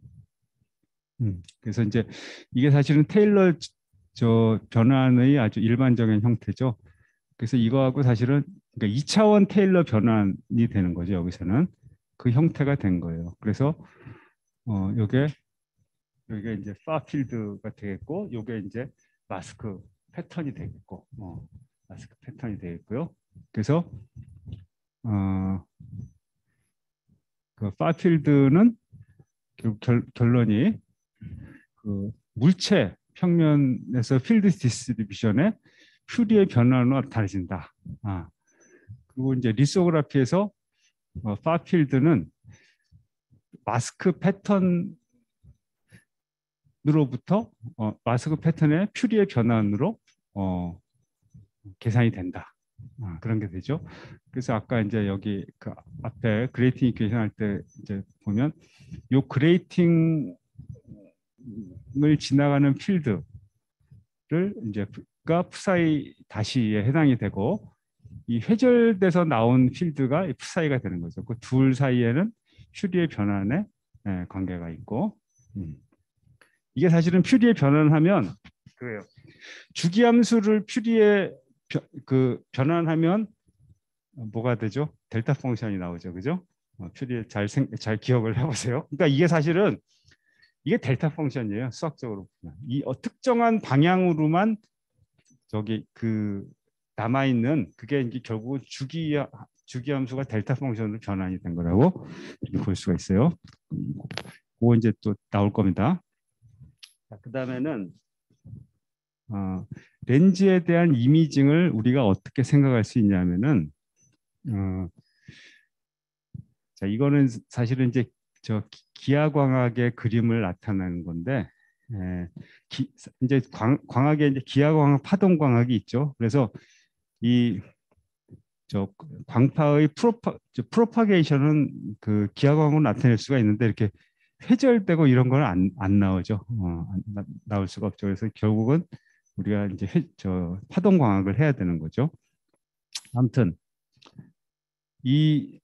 그래서 이제 이게 사실은 테일러 저 변환의 아주 일반적인 형태죠. 그래서 이거하고 사실은 그러니까 2차원 테일러 변환이 되는 거죠. 여기서는 그 형태가 된 거예요. 그래서 요게 이제 far field가 되겠고, 요게 이제 마스크 패턴이 되겠고, 마스크 패턴이 되겠고요. 그래서 그 far field는 결론이 그 물체 평면에서 필드 디스트리뷰션의 퓨리의 변화로 나타내진다. 그리고 이제 리소그라피에서 far field는 마스크 패턴으로부터 마스크 패턴의 퓨리의 변환으로 계산이 된다. 그런 게 되죠. 그래서 아까 이제 여기 그 앞에 그레이팅 이퀘이션 할 때 이제 보면 요 그레이팅을 지나가는 필드를 이제 가 푸사이 다시에 해당이 되고, 이 회절돼서 나온 필드가 푸사이가 되는 거죠. 그 둘 사이에는 퓨리의 변환의 관계가 있고, 이게 사실은 퓨리의 변환하면 그래요. 주기함수를 퓨리의 변환하면 뭐가 되죠? 델타 펑션이 나오죠, 그죠? 퓨리의 잘 기억을 해보세요. 그러니까 이게 사실은 이게 델타 펑션이에요, 수학적으로. 이 특정한 방향으로만 저기 남아 있는 그게 이제 결국 주기함수가 델타 펑션으로 변환이 된 거라고 이렇게 볼 수가 있어요. 그거 이제 또 나올 겁니다. 그 다음에는 렌즈에 대한 이미징을 우리가 어떻게 생각할 수 있냐면은, 자, 이거는 사실은 이제 저 기하광학의 그림을 나타내는 건데, 이제 광학에 이제 기하광학, 파동광학이 있죠. 그래서 이 저 광파의 프로파게이션은 그 기하광으로 나타낼 수가 있는데, 이렇게 회절되고 이런 건 안 나오죠. 나올 수가 없죠. 그래서 결국은 우리가 이제 파동광학을 해야 되는 거죠. 아무튼 이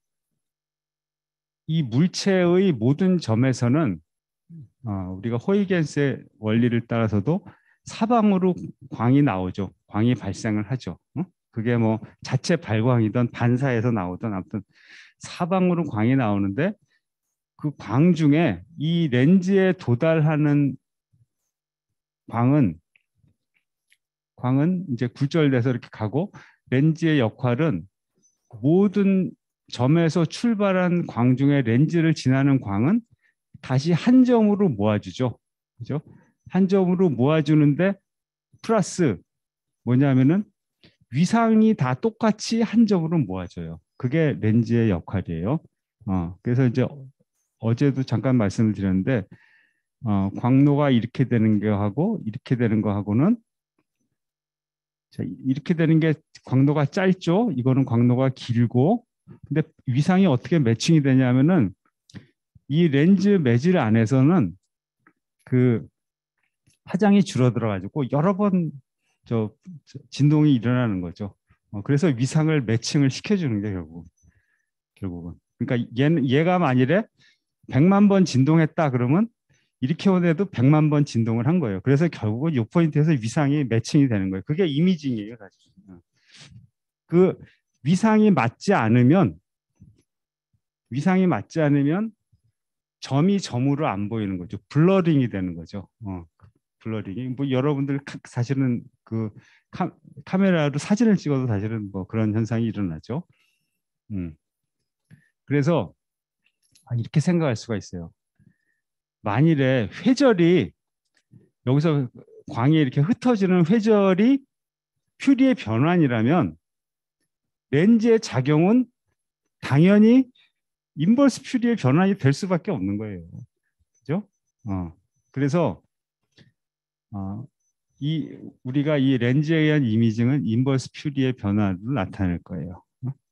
물체의 모든 점에서는 우리가 호이겐스의 원리를 따라서도 사방으로 광이 나오죠. 광이 발생을 하죠. 그게 뭐 자체 발광이든 반사해서 나오든 아무튼 사방으로 광이 나오는데, 그 광 중에 이 렌즈에 도달하는 광은 이제 굴절돼서 이렇게 가고, 렌즈의 역할은 모든 점에서 출발한 광 중에 렌즈를 지나는 광은 다시 한 점으로 모아주죠. 그죠? 한 점으로 모아주는데, 플러스 뭐냐면은 위상이 다 똑같이 한 점으로 모아져요. 그게 렌즈의 역할이에요. 그래서 이제 어제도 잠깐 말씀을 드렸는데, 광로가 이렇게 되는 거하고 이렇게 되는 거하고는, 자, 이렇게 되는 게 광로가 짧죠. 이거는 광로가 길고, 근데 위상이 어떻게 매칭이 되냐면은 이 렌즈 매질 안에서는 그 파장이 줄어들어 가지고 여러 번 진동이 일어나는 거죠. 그래서 위상을 매칭을 시켜주는 게 결국은. 그러니까 얘가 만일에 100만 번 진동했다 그러면 이렇게 오더라도 100만 번 진동을 한 거예요. 그래서 결국은 이 포인트에서 위상이 매칭이 되는 거예요. 그게 이미징이에요, 사실. 그 위상이 맞지 않으면 점이 점으로 안 보이는 거죠. 블러링이 되는 거죠. 블러링이. 뭐 여러분들 사실은 그 카메라로 사진을 찍어도 사실은 뭐 그런 현상이 일어나죠. 그래서 이렇게 생각할 수가 있어요. 만일에 회절이 여기서 광이 이렇게 흩어지는 회절이 퓨리의 변환이라면 렌즈의 작용은 당연히 인버스 퓨리의 변환이 될 수밖에 없는 거예요. 그죠? 그래서 우리가 이 렌즈에 의한 이미징은 인버스 퓨리의 변화를 나타낼 거예요.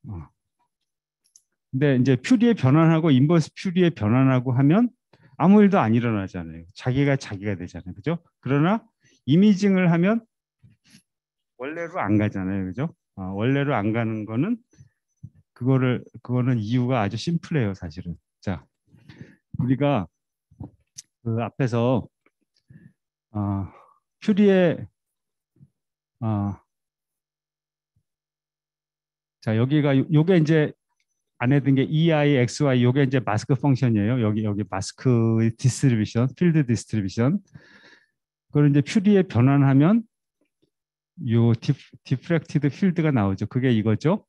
근데 이제 퓨리의 변환하고 인버스 퓨리의 변환하고 하면 아무 일도 안 일어나잖아요. 자기가 되잖아요. 그죠? 그러나 이미징을 하면 원래로 안 가잖아요. 그죠? 원래로 안 가는 거는 그거는 이유가 아주 심플해요, 사실은. 자, 우리가 그 앞에서 퓨리의 자, 여기가 요게 이제 안에 든 게 EI, XY 요게 이제 마스크 펑션이에요. 여기 마스크 디스트리뷰션, 필드 디스트리뷰션. 그걸 이제 퓨리에 변환하면 요 디프렉티드 필드가 나오죠. 그게 이거죠.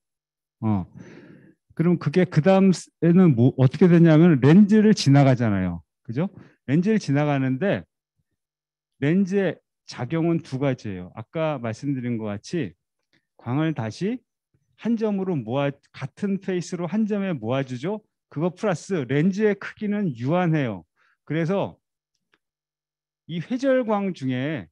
그럼 그게 그 다음에는 뭐 어떻게 되냐면 렌즈를 지나가잖아요. 그죠? 렌즈를 지나가는데 렌즈의 작용은 두 가지예요. 아까 말씀드린 것 같이 광을 다시 한 점으로 같은 페이스로 한 점에 모아주죠. 그거 플러스 렌즈의 크기는 유한해요. 그래서 이 회절광 중에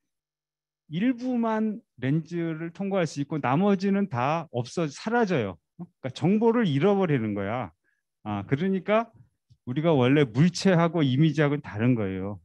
일부만 렌즈를 통과할 수 있고 나머지는 다 사라져요. 그러니까 정보를 잃어버리는 거야. 그러니까 우리가 원래 물체하고 이미지하고는 다른 거예요.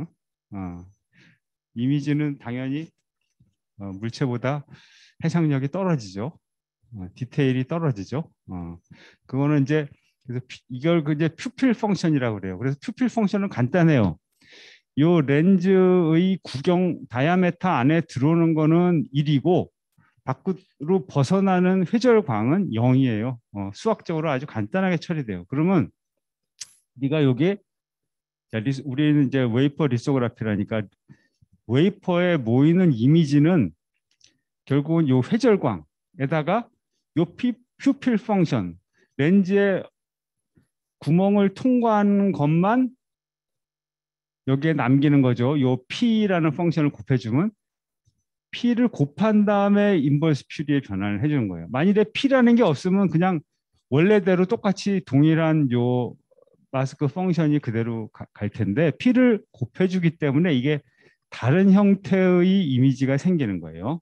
이미지는 당연히 물체보다 해상력이 떨어지죠. 디테일이 떨어지죠. 그거는 이제 그래서 이걸 이제 퓨필 펑션이라고 그래요. 그래서 퓨필 펑션은 간단해요. 요 렌즈의 다이아메터 안에 들어오는 거는 1이고 밖으로 벗어나는 회절광은 0이에요. 수학적으로 아주 간단하게 처리돼요. 그러면 네가 여기 우리는 이제 웨이퍼 리소그라피라니까 웨이퍼에 모이는 이미지는 결국은 요 회절광에다가 요 퓨필 펑션 렌즈의 구멍을 통과하는 것만 여기에 남기는 거죠. 요 P라는 펑션을 곱해주면 P를 곱한 다음에 인버스 퓨리에 변환을 해주는 거예요. 만일에 P라는 게 없으면 그냥 원래대로 똑같이 동일한 요 마스크 펑션이 그대로 갈 텐데 P를 곱해주기 때문에 이게 다른 형태의 이미지가 생기는 거예요.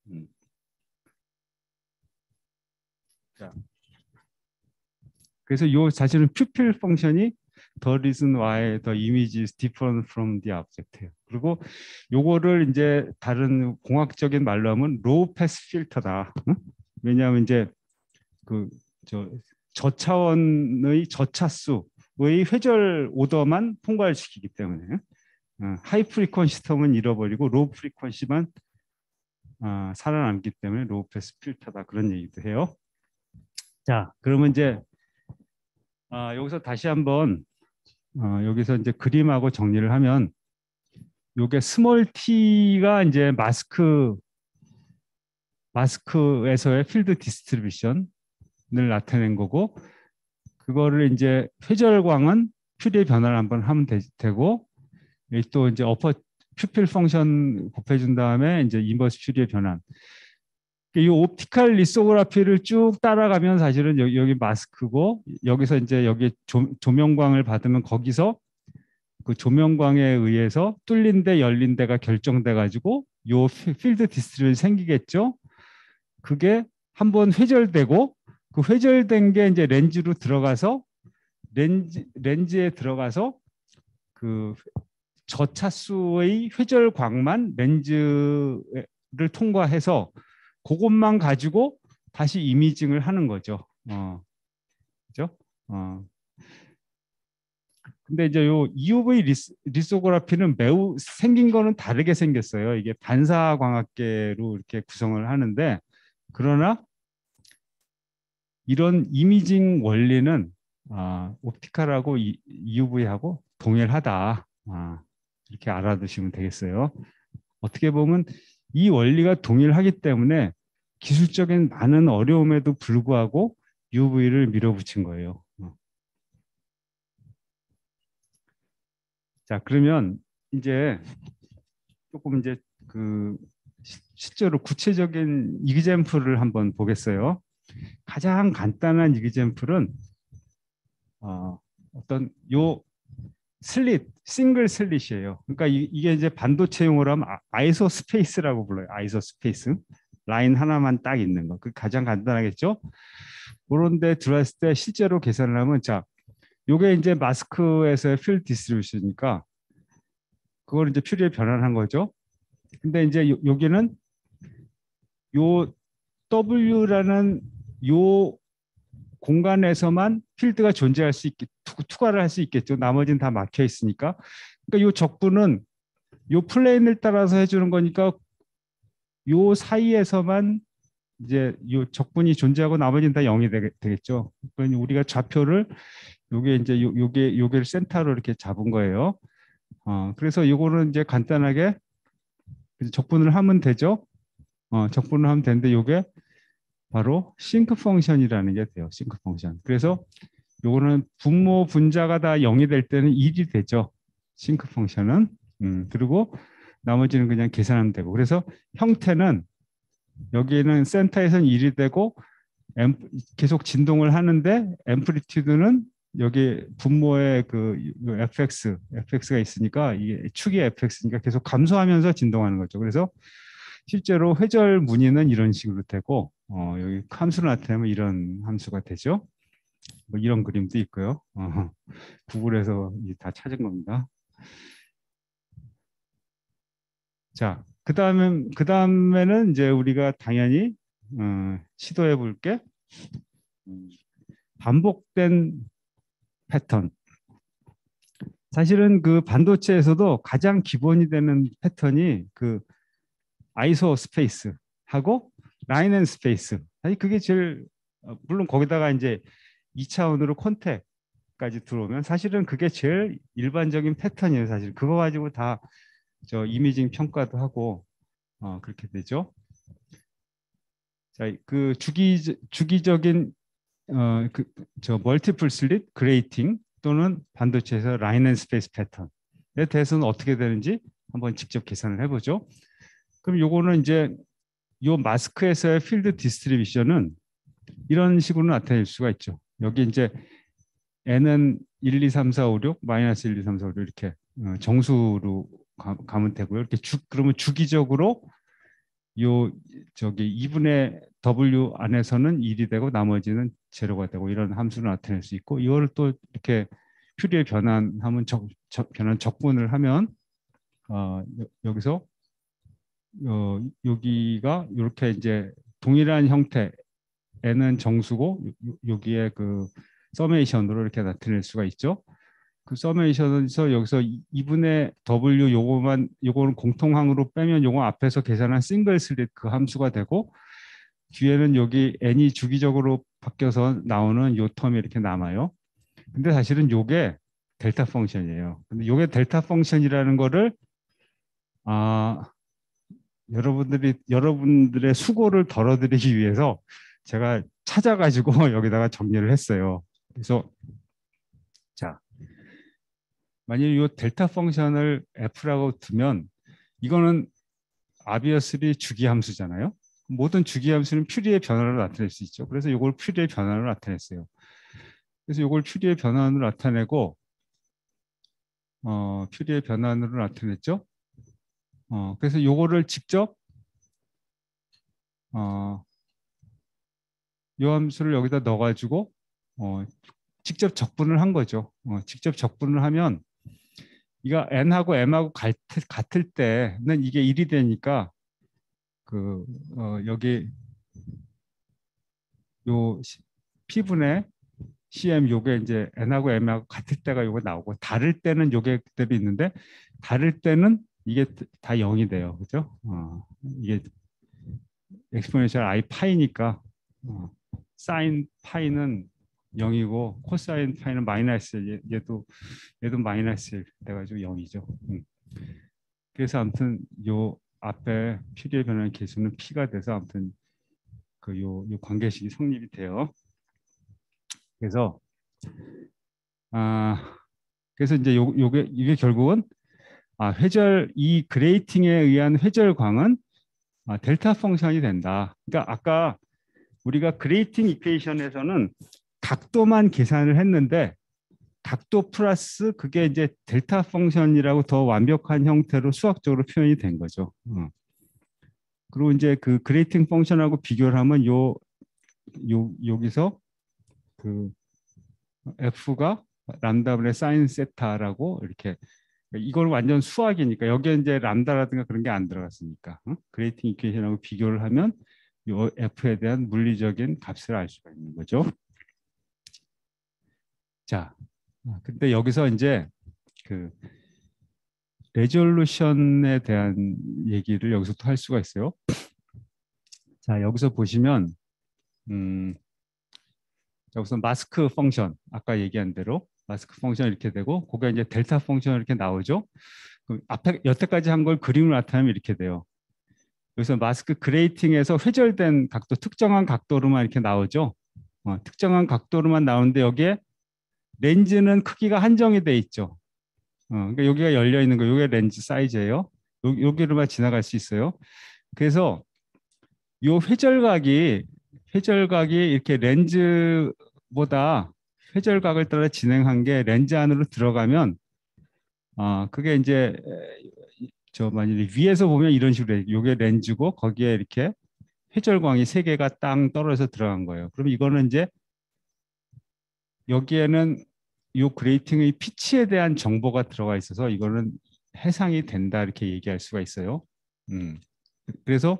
자, 그래서 요 사실은 퓨필 펑션이 the reason why the image is different from the object예요. 그리고 요거를 이제 다른 공학적인 말로 하면 로우 패스 필터다. 왜냐하면 이제 그 저차원의 저차수의 회절 오더만 통과를 시키기 때문에 하이 프리퀀시 텀은 잃어버리고 로우 프리퀀시만 살아남기 때문에 로우 패스 필터다 그런 얘기도 해요. 자, 그러면 이제 여기서 다시 한번 여기서 이제 그림하고 정리를 하면 요게 스몰 t가 이제 마스크에서의 필드 디스트리뷰션을 나타낸 거고 그거를 이제 회절광은 퓨리의 변화를 한번 하면 되고 또 이제 퓨필 펑션 곱해준 다음에 이제 인버스 퓨리의 변환. 이 옵티컬 리소그라피를 쭉 따라가면 사실은 여기 마스크고 여기서 이제 여기 조명광을 받으면 거기서 그 조명광에 의해서 뚫린 데 열린 데가 결정돼 가지고 요 필드 디스트리뷰션이 생기겠죠. 그게 한번 회절되고 그 회절된 게 이제 렌즈로 들어가서 렌즈에 들어가서 그 저차수의 회절광만 렌즈를 통과해서 그것만 가지고 다시 이미징을 하는 거죠. 그죠? 근데 이제 요 EUV 리소그라피는 매우 생긴 거는 다르게 생겼어요. 이게 반사광학계로 이렇게 구성을 하는데 그러나 이런 이미징 원리는 옵티컬하고 EUV하고 동일하다. 이렇게 알아두시면 되겠어요. 어떻게 보면 이 원리가 동일하기 때문에 기술적인 많은 어려움에도 불구하고 UV를 밀어붙인 거예요. 자, 그러면 이제 조금 이제 그 실제로 구체적인 이그젬플을 한번 보겠어요. 가장 간단한 이그젬플은 어떤 요 싱글 슬릿이에요. 그러니까 이게 이제 반도체용으로 하면 아이소 스페이스라고 불러요. 아이소 스페이스. 라인 하나만 딱 있는 거. 그 가장 간단하겠죠? 그런데 들어왔을 때 실제로 계산을 하면 자, 요게 이제 마스크에서의 필드 디스트리뷰션이니까 그걸 이제 퓨리에 변환한 거죠. 근데 이제 여기는 요 W라는 요 공간에서만 필드가 존재할 수 있게 투과를 할 수 있겠죠. 나머지는 다 막혀 있으니까. 그러니까 요 적분은 요 플레인을 따라서 해주는 거니까 요 사이에서만 이제 요 적분이 존재하고 나머지는 다 0이 되겠죠. 그러니 우리가 좌표를 요게 이제 요게를 센터로 이렇게 잡은 거예요. 그래서 요거는 이제 간단하게 적분을 하면 되죠. 적분을 하면 되는데 요게 바로 싱크 펑션이라는 게 돼요. 싱크 펑션. 그래서 요거는 분모 분자가 다 0이 될 때는 1이 되죠. 싱크 펑션은. 그리고 나머지는 그냥 계산하면 되고. 그래서 형태는 여기는 센터에서는 1이 되고 계속 진동을 하는데 앰플리튜드는 여기 분모의 그 fx가 있으니까 이게 축이 fx니까 계속 감소하면서 진동하는 거죠. 그래서 실제로 회절 무늬는 이런 식으로 되고 여기 함수를 나타내면 이런 함수가 되죠. 뭐 이런 그림도 있고요. 구글에서 다 찾은 겁니다. 자, 그다음에는 이제 우리가 당연히 시도해 볼게 반복된 패턴. 사실은 그 반도체에서도 가장 기본이 되는 패턴이 그 아이소 스페이스 하고 라인 앤 스페이스. 사실 그게 제일 물론 거기다가 이제 2차원으로 콘택까지 들어오면 사실은 그게 제일 일반적인 패턴이에요. 사실 그거 가지고 다 저 이미징 평가도 하고 그렇게 되죠. 자, 그 주기적인 저 멀티플 슬릿 그레이팅 또는 반도체에서 라인 앤 스페이스 패턴에 대해서는 어떻게 되는지 한번 직접 계산을 해보죠. 그럼 요거는 이제 요 마스크에서의 필드 디스트리뷰션은 이런 식으로 나타낼 수가 있죠. 여기 이제 n은 1, 2, 3, 4, 5, 6 마이너스 1, 2, 3, 4, 5, 6 이렇게 정수로 가면 되고요. 이렇게 그러면 주기적으로 요 저기 2분의 W 안에서는 1이 되고 나머지는 제로가 되고 이런 함수를 나타낼 수 있고 이거를 또 이렇게 퓨리에 변환하면 변환 적분을 하면 여기서 여기가 이렇게 이제 동일한 형태 n은 정수고 여기에 그 서메이션으로 이렇게 나타낼 수가 있죠. 그 서메이션에서 여기서 2분의 W 요거는 공통항으로 빼면 요거 앞에서 계산한 싱글 슬릿 그 함수가 되고 뒤에는 여기 n이 주기적으로 바뀌어서 나오는 요 텀이 이렇게 남아요. 근데 사실은 요게 델타 펑션이에요. 근데 요게 델타 펑션이라는 거를 여러분들의 수고를 덜어드리기 위해서 제가 찾아가지고 여기다가 정리를 했어요. 그래서 자, 만약에 이 델타 펑션을 f라고 두면 이거는 obviously 주기함수잖아요. 모든 주기함수는 퓨리의 변화로 나타낼 수 있죠. 그래서 이걸 퓨리의 변화로 나타냈어요. 그래서 이걸 퓨리의 변환으로 나타내고 퓨리의 변환으로 나타냈죠. 그래서 이거를 직접 이 함수를 여기다 넣어가지고 직접 적분을 한 거죠. 직접 적분을 하면 이가 n하고 m하고 같을 때는 이게 1이 되니까 그 여기 요 P분의 CM 요게 이제 n하고 m하고 같을 때가 요거 나오고 다를 때는 요게 그대로 있는데 다를 때는 이게 다 0이 돼요. 그죠? 이게 엑스포넨셜 i 파이니까 사인 파이는 0이고 코사인 파이는 마이너스 얘도 마이너스 1 돼가지고 0이죠. 그래서 아무튼 요 앞에 P의 변환 계수는 P가 돼서 아무튼 그 요 관계식이 성립이 돼요. 그래서 그래서 이제 이게 결국은 회절 이 그레이팅에 의한 회절광은 델타 펑션이 된다. 그러니까 아까 우리가 그레이팅 이퀘이션에서는 각도만 계산을 했는데 각도 플러스 그게 이제 델타 펑션이라고 더 완벽한 형태로 수학적으로 표현이 된 거죠. 그리고 이제 그 그레이팅 펑션하고 비교를 하면 여기서 그 f가 람다분의 사인 세타라고 이렇게 이걸 완전 수학이니까 여기에 이제 람다라든가 그런 게 안 들어갔으니까 그레이팅 이퀘이션하고 비교를 하면 요 f에 대한 물리적인 값을 알 수가 있는 거죠. 자, 근데 여기서 이제 그 레졸루션에 대한 얘기를 여기서 또 할 수가 있어요. 자, 여기서 보시면 자, 우선 마스크 펑션 아까 얘기한 대로 마스크 펑션 이렇게 되고 그게 이제 델타 펑션 이렇게 나오죠. 그럼 앞에 여태까지 한 걸 그림으로 나타내면 이렇게 돼요. 여기서 마스크 그레이팅에서 회절된 각도 특정한 각도로만 이렇게 나오죠. 특정한 각도로만 나오는데 여기에 렌즈는 크기가 한정이 돼 있죠. 그러니까 여기가 열려 있는 거, 이게 렌즈 사이즈예요. 여기로만 지나갈 수 있어요. 그래서 요 회절각이 이렇게 렌즈보다 회절각을 따라 진행한 게 렌즈 안으로 들어가면 그게 이제 저 만약에 위에서 보면 이런 식으로 요게 렌즈고 거기에 이렇게 회절광이 세 개가 땅 떨어져서 들어간 거예요. 그럼 이거는 이제 여기에는 요 그레이팅의 피치에 대한 정보가 들어가 있어서 이거는 해상이 된다 이렇게 얘기할 수가 있어요. 그래서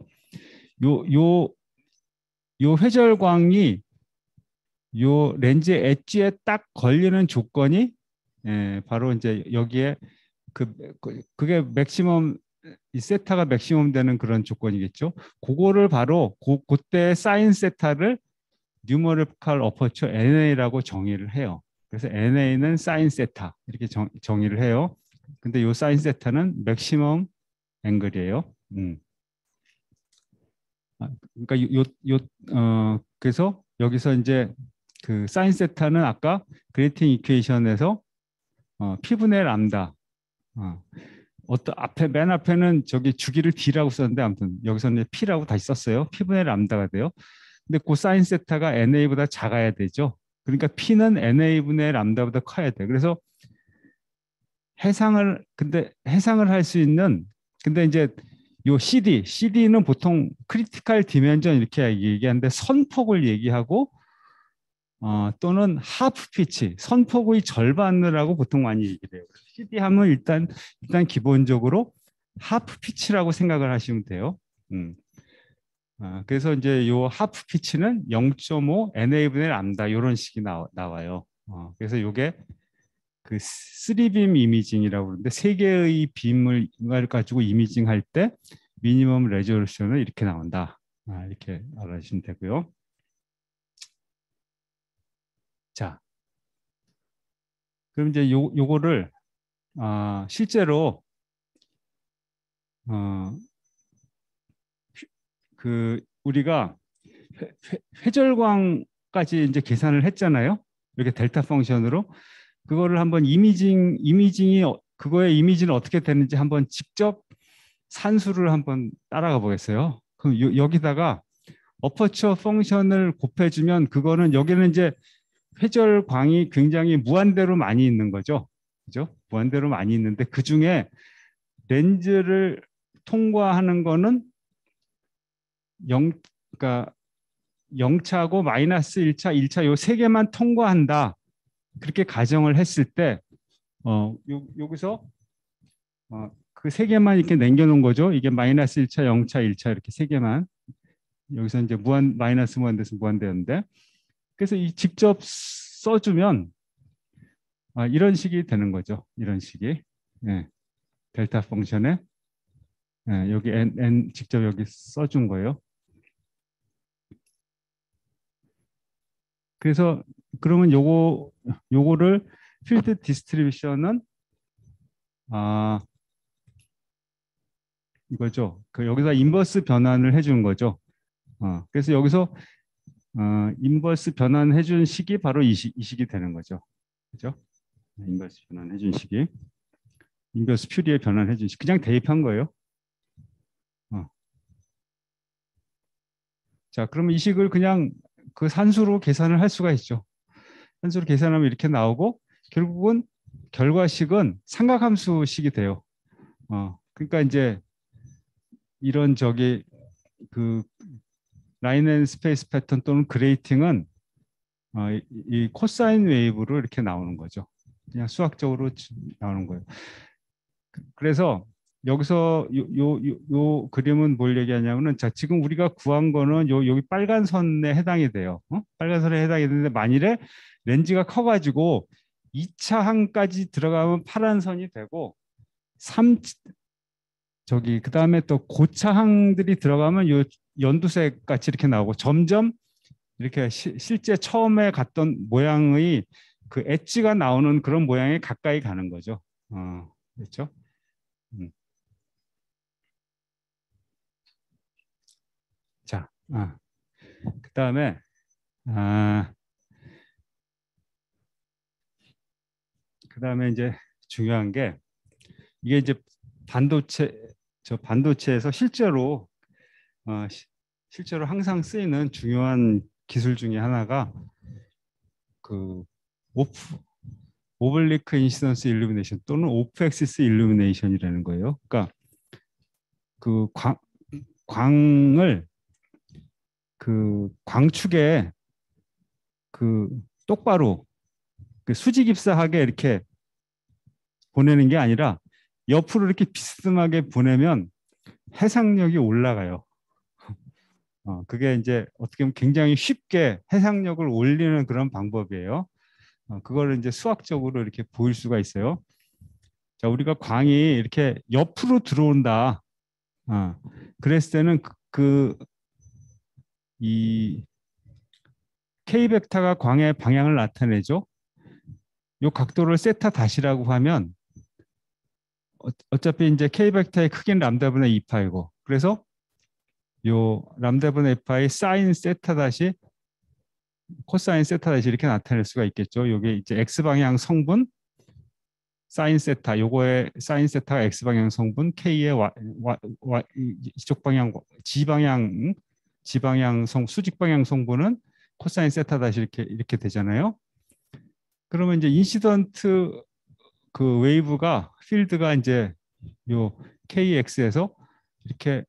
요 회절광이 요 렌즈 엣지에 딱 걸리는 조건이 바로 이제 여기에 그게 맥시멈 이 세타가 맥시멈 되는 그런 조건이겠죠. 그거를 바로 그때 사인 세타를 뉴머리컬 어퍼처 NA라고 정의를 해요. 그래서 NA는 사인 세타 이렇게 정의를 해요. 근데 요 사인 세타는 맥시멈 앵글이에요. 그러니까 그래서 여기서 이제 그 사인 세타는 아까 그레이팅 이퀘이션에서 P분의 람다 맨 앞에는 저기 주기를 D라고 썼는데 아무튼 여기서는 P라고 다시 썼어요. P분의 람다가 돼요. 근데 그 사인 세타가 NA보다 작아야 되죠. 그러니까 P는 NA분의 람다보다 커야 돼. 그래서 해상을 할 수 있는 근데 이제 요 CD는 보통 크리티컬 디멘전 이렇게 얘기하는데 선폭을 얘기하고 또는 하프 피치, 선폭의 절반을 하고 보통 많이 얘기를 해요. CD 하면 일단 기본적으로 하프 피치라고 생각을 하시면 돼요. 그래서 이제 요 하프 피치는 0.5 NA분의 람다 이런 식이 나와요. 그래서 요게 그 3빔 이미징이라고 그러는데 세 개의 빔을 가지고 이미징할 때 미니멈 레졸루션은 이렇게 나온다. 이렇게 알아주시면 되고요. 자, 그럼 이제 요거를 실제로 그 우리가 회절광까지 이제 계산을 했잖아요. 이렇게 델타 펑션으로 그거를 한번 그거의 이미지는 어떻게 되는지 한번 직접 산수를 한번 따라가 보겠어요. 그럼 여기다가 어퍼처 펑션을 곱해주면 그거는 여기는 이제 회절광이 굉장히 무한대로 많이 있는 거죠. 그죠? 무한대로 많이 있는데 그 중에 렌즈를 통과하는 거는 그러니까 0차고 마이너스 1차, 1차 요 세 개만 통과한다. 그렇게 가정을 했을 때 여기서 그 세 개만 이렇게 남겨놓은 거죠. 이게 마이너스 1차, 0차, 1차 이렇게 세 개만. 여기서 이제 마이너스 무한대에서 무한대였는데 그래서 직접 써주면 이런 식이 되는 거죠. 이런 식이. 예, 델타 펑션에 여기 n 직접 여기 써준 거예요. 그래서 그러면 요거를 필드 디스트리뷰션은 이거죠. 여기서 인버스 변환을 해주는 거죠. 그래서 여기서 인버스 변환해 준 식이 바로 이 식이 되는 거죠. 그죠? 인버스 변환해 준 식이. 인버스 퓨리에 변환해 준 식. 그냥 대입한 거예요. 자, 그러면 이 식을 그냥 그 산수로 계산을 할 수가 있죠. 산수로 계산하면 이렇게 나오고 결국은 결과식은 삼각함수식이 돼요. 그러니까 이제 이런 그 라인 앤 스페이스 패턴 또는 그레이팅은 이 코사인 웨이브로 이렇게 나오는 거죠. 그냥 수학적으로 나오는 거예요. 그래서 여기서 요 그림은 뭘 얘기하냐면은 자 지금 우리가 구한 거는 여기 빨간 선에 해당이 돼요. 빨간 선에 해당이 되는데 만일에 렌즈가 커가지고 2차 항까지 들어가면 파란 선이 되고 그 다음에 또 고차 항들이 들어가면 요 연두색 같이 이렇게 나오고 점점 이렇게 실제 처음에 갔던 모양의 그 엣지가 나오는 그런 모양에 가까이 가는 거죠. 그렇죠? 음. 자, 그다음에 그다음에 이제 중요한 게 이게 이제 반도체에서 실제로 실제로 항상 쓰이는 중요한 기술 중에 하나가 그 오블리크 인시던스 일루미네이션 또는 오프 엑시스 일루미네이션이라는 거예요. 그러니까 그 광을 그 광축에 그 똑바로 그 수직입사하게 이렇게 보내는 게 아니라 옆으로 이렇게 비스듬하게 보내면 해상력이 올라가요. 그게 이제 어떻게 보면 굉장히 쉽게 해상력을 올리는 그런 방법이에요. 그거를 이제 수학적으로 이렇게 보일 수가 있어요. 자, 우리가 광이 이렇게 옆으로 들어온다. 그랬을 때는 이 K 벡터가 광의 방향을 나타내죠. 이 각도를 세타 다시라고 하면 어차피 이제 K 벡터의 크기는 람다분의 2파이고 그래서 요 람다분의 2파이 사인 세타 다시 코사인 세타 다시 이렇게 나타낼 수가 있겠죠. 요게 이제 X 방향 성분 사인 세타 요거의 사인 세타가 X 방향 성분 K의 이쪽 방향 G 방향 수직 방향 성분은 코사인 세타 다시 이렇게 되잖아요. 그러면 이제 인시던트 그 웨이브가 필드가 이제 요 KX에서 이렇게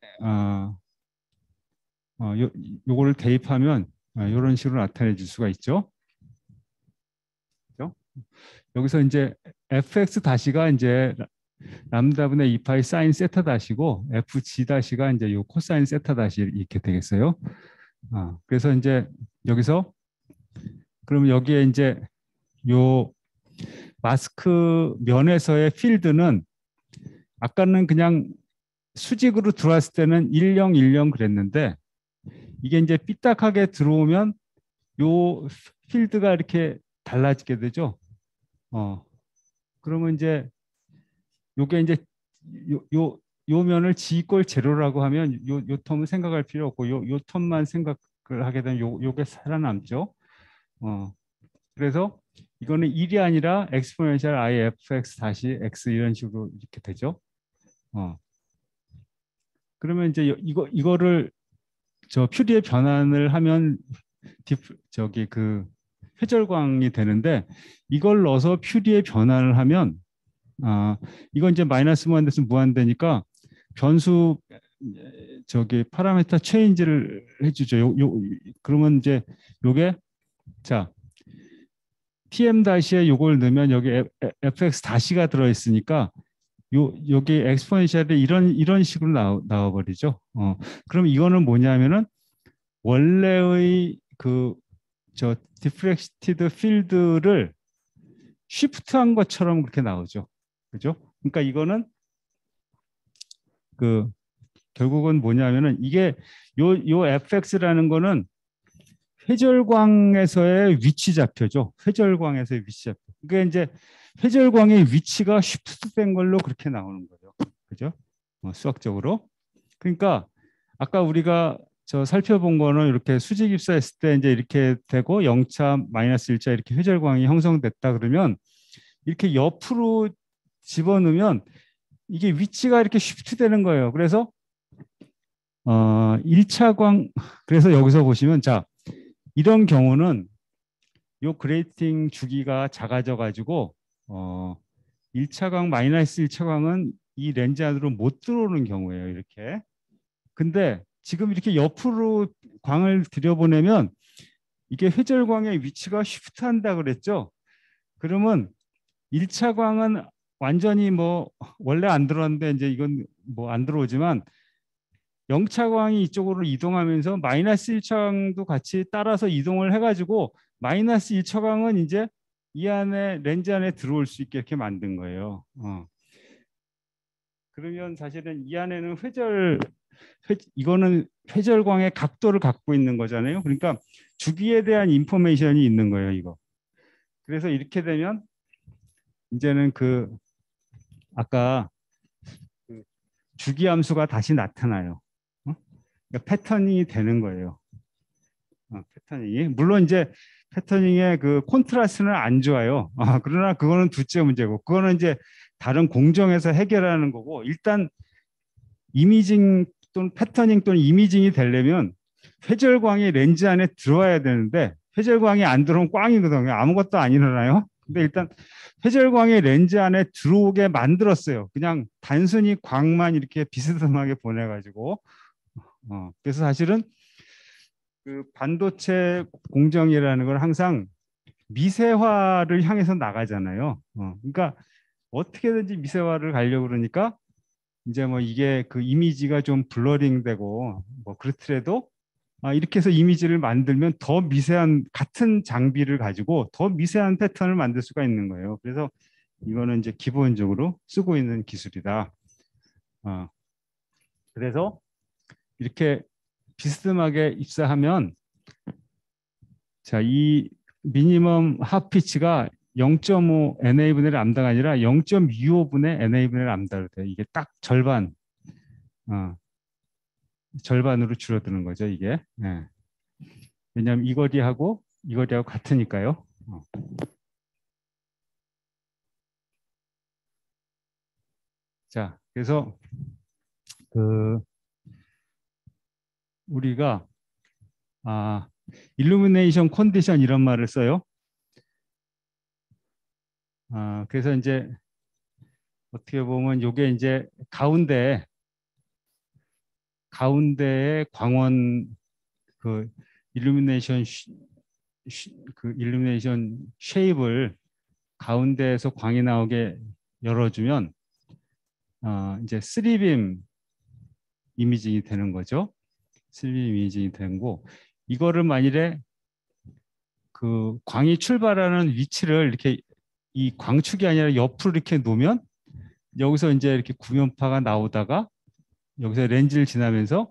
요거를 대입하면 이런 식으로 나타내 줄 수가 있죠. 그렇죠? 여기서 이제 fx 다시가 이제 람다분의 2파이 사인 세타 다시고 fg 다시가 이제 요 코사인 세타 다시 이렇게 되겠어요. 그래서 이제 여기서 그러면 여기에 이제 요 마스크 면에서의 필드는 아까는 그냥 수직으로 들어왔을 때는 1010 그랬는데 이게 이제 삐딱하게 들어오면 요 필드가 이렇게 달라지게 되죠. 그러면 이제 요게 이제 요 면을 G 이꼴 제로라고 하면 요 텀은 생각할 필요 없고 요 텀만 생각을 하게 되면 요게 살아남죠. 그래서 이거는 1이 아니라 엑스포넨셜 IFX 다시 X 이런 식으로 이렇게 되죠. 그러면 이제 이거를 저 퓨리에 변환을 하면 저기 그 회절광이 되는데 이걸 넣어서 퓨리에 변환을 하면 이건 이제 마이너스 무한대에서 무한대니까 변수 저기 파라미터 체인지를 해주죠. 그러면 이제 요게 자 TM 다시에 요걸 넣으면 여기 fx 다시가 들어 있으니까 여기 엑스포넨셜이 이런 식으로 나와버리죠. 그럼 이거는 뭐냐면은 원래의 저 디프렉티드 필드를 쉬프트한 것처럼 그렇게 나오죠. 그죠? 그러니까 이거는 결국은 뭐냐면은 이게 요 fx라는 거는 회절광에서의 위치 좌표죠. 회절광에서의 위치 좌표. 그게 이제 회절광의 위치가 쉬프트된 걸로 그렇게 나오는 거죠. 그죠? 수학적으로. 그러니까 아까 우리가 살펴본 거는 이렇게 수직 입사했을 때 이제 이렇게 되고 0차 마이너스 1차 이렇게 회절광이 형성됐다 그러면 이렇게 옆으로 집어넣으면 이게 위치가 이렇게 쉬프트 되는 거예요. 그래서 1차 광 그래서 여기서 보시면 자 이런 경우는 요 그레이팅 주기가 작아져 가지고 1차 광 마이너스 1차 광은 이 렌즈 안으로 못 들어오는 경우예요. 이렇게. 근데 지금 이렇게 옆으로 광을 들여보내면 이게 회절광의 위치가 쉬프트한다 그랬죠. 그러면 1차 광은 완전히 뭐 원래 안 들어왔는데 이제 이건 뭐 안 들어오지만 0차 광이 이쪽으로 이동하면서 마이너스 1차 광도 같이 따라서 이동을 해가지고 마이너스 1차 광은 이제 이 안에 렌즈 안에 들어올 수 있게 이렇게 만든 거예요. 그러면 사실은 이 안에는 이거는 회절광의 각도를 갖고 있는 거잖아요. 그러니까 주기에 대한 인포메이션이 있는 거예요, 이거. 그래서 이렇게 되면 이제는 그 아까 그 주기 함수가 다시 나타나요. 그러니까 패터닝이 되는 거예요. 패터닝이. 물론 이제 패터닝의 그 콘트라스트는 안 좋아요. 그러나 그거는 둘째 문제고, 그거는 이제 다른 공정에서 해결하는 거고, 일단 이미징 또는 패터닝 또는 이미징이 되려면 회절광이 렌즈 안에 들어와야 되는데, 회절광이 안 들어오면 꽝이거든요. 아무것도 안 일어나요. 근데 일단 회절광이 렌즈 안에 들어오게 만들었어요. 그냥 단순히 광만 이렇게 비스듬하게 보내가지고. 그래서 사실은 그 반도체 공정이라는 건 항상 미세화를 향해서 나가잖아요. 그러니까 어떻게든지 미세화를 가려고 그러니까 이제 뭐 이게 그 이미지가 좀 블러링되고 뭐 그렇더라도 이렇게 해서 이미지를 만들면 더 미세한 같은 장비를 가지고 더 미세한 패턴을 만들 수가 있는 거예요. 그래서 이거는 이제 기본적으로 쓰고 있는 기술이다. 그래서 이렇게 비스듬하게 입사하면 자, 이 미니멈 하피치가 0.5 NA분의 람다가 아니라 0.25분의 NA분의 람다로 돼요. 이게 딱 절반, 절반으로 줄어드는 거죠, 이게. 네. 왜냐하면 이 거리하고 같으니까요. 자, 그래서 그 우리가 일루미네이션 컨디션 이런 말을 써요. 그래서 이제 어떻게 보면 이게 이제 가운데에 광원 그 일루미네이션 그 일루미네이션 쉐입을 가운데에서 광이 나오게 열어주면 이제 3빔 이미징이 되는 거죠. 3빔 이미징이 되는 거. 이거를 만일에 그 광이 출발하는 위치를 이렇게 이 광축이 아니라 옆으로 이렇게 놓으면 여기서 이제 이렇게 구면파가 나오다가 여기서 렌즈를 지나면서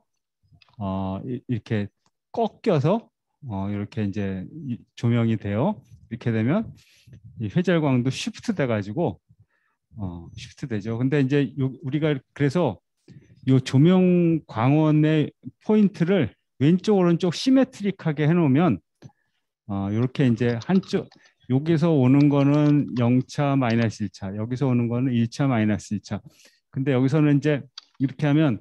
이렇게 꺾여서 이렇게 이제 조명이 돼요. 이렇게 되면 이 회절광도 쉬프트 돼가지고 쉬프트 되죠. 근데 이제 우리가 그래서 요 조명 광원의 포인트를 왼쪽 오른쪽 시메트릭하게 해놓으면 이렇게 이제 한쪽 여기서 오는 거는 0차 마이너스 1차, 여기서 오는 거는 1차 마이너스 1차. 근데 여기서는 이제 이렇게 하면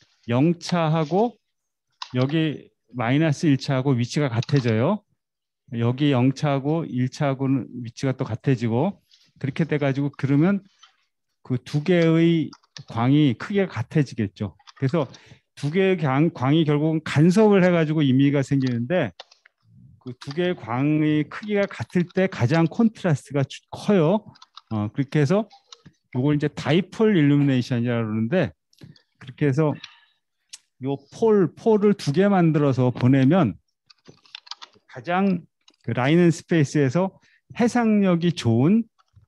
0차하고 여기 마이너스 1차하고 위치가 같아져요. 여기 0차하고 1차하고는 위치가 또 같아지고 그렇게 돼가지고 그러면 그 두 개의 광이 크기가 같아지겠죠. 그래서 두 개의 광이 결국은 간섭을 해가지고 의미가 생기는데 그 두 개의 광의 크기가 같을 때 가장 콘트라스트가 커요. 그렇게 해서 이걸 이제 다이폴 일루미네이션이라고 그러는데 그렇게 해서 요 폴을 두 개 만들어서 보내면 가장 그 라인 스페이스에서 해상력이 좋은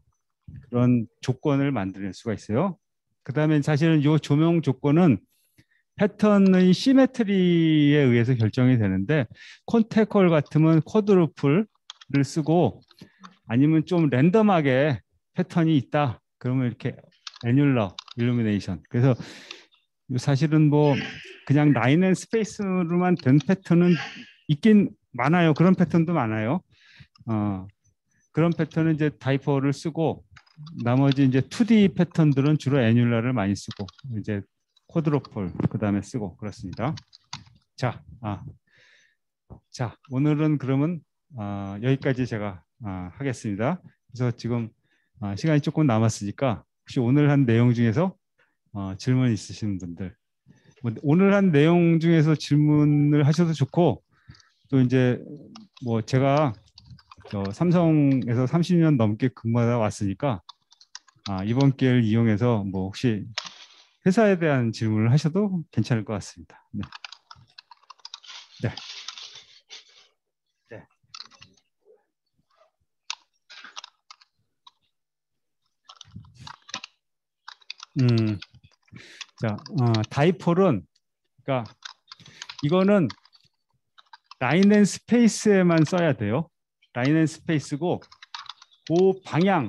그런 조건을 만들 수가 있어요. 그 다음에 사실은 이 조명 조건은 패턴의 시메트리에 의해서 결정이 되는데 콘테콜 같으면 쿼드루플을 쓰고 아니면 좀 랜덤하게 패턴이 있다. 그러면 이렇게 애뉴러 일루미네이션. 그래서 사실은 뭐 그냥 라인 앤 스페이스로만 된 패턴은 있긴 많아요. 그런 패턴도 많아요. 그런 패턴은 이제 다이퍼를 쓰고 나머지 이제 2D 패턴들은 주로 애뉴라를 많이 쓰고 이제 쿼드로폴 그다음에 쓰고 그렇습니다. 자, 자 오늘은 그러면 여기까지 제가 하겠습니다. 그래서 지금 시간이 조금 남았으니까 혹시 오늘 한 내용 중에서 질문 있으신 분들 뭐 오늘 한 내용 중에서 질문을 하셔도 좋고 또 이제 뭐 제가 삼성에서 30년 넘게 근무하다 왔으니까 이번 기회를 이용해서 뭐 혹시 회사에 대한 질문을 하셔도 괜찮을 것 같습니다. 네. 네. 네. 자, 다이폴은 그러니까 이거는 라인 앤 스페이스에만 써야 돼요. 라인 앤 스페이스고 그 방향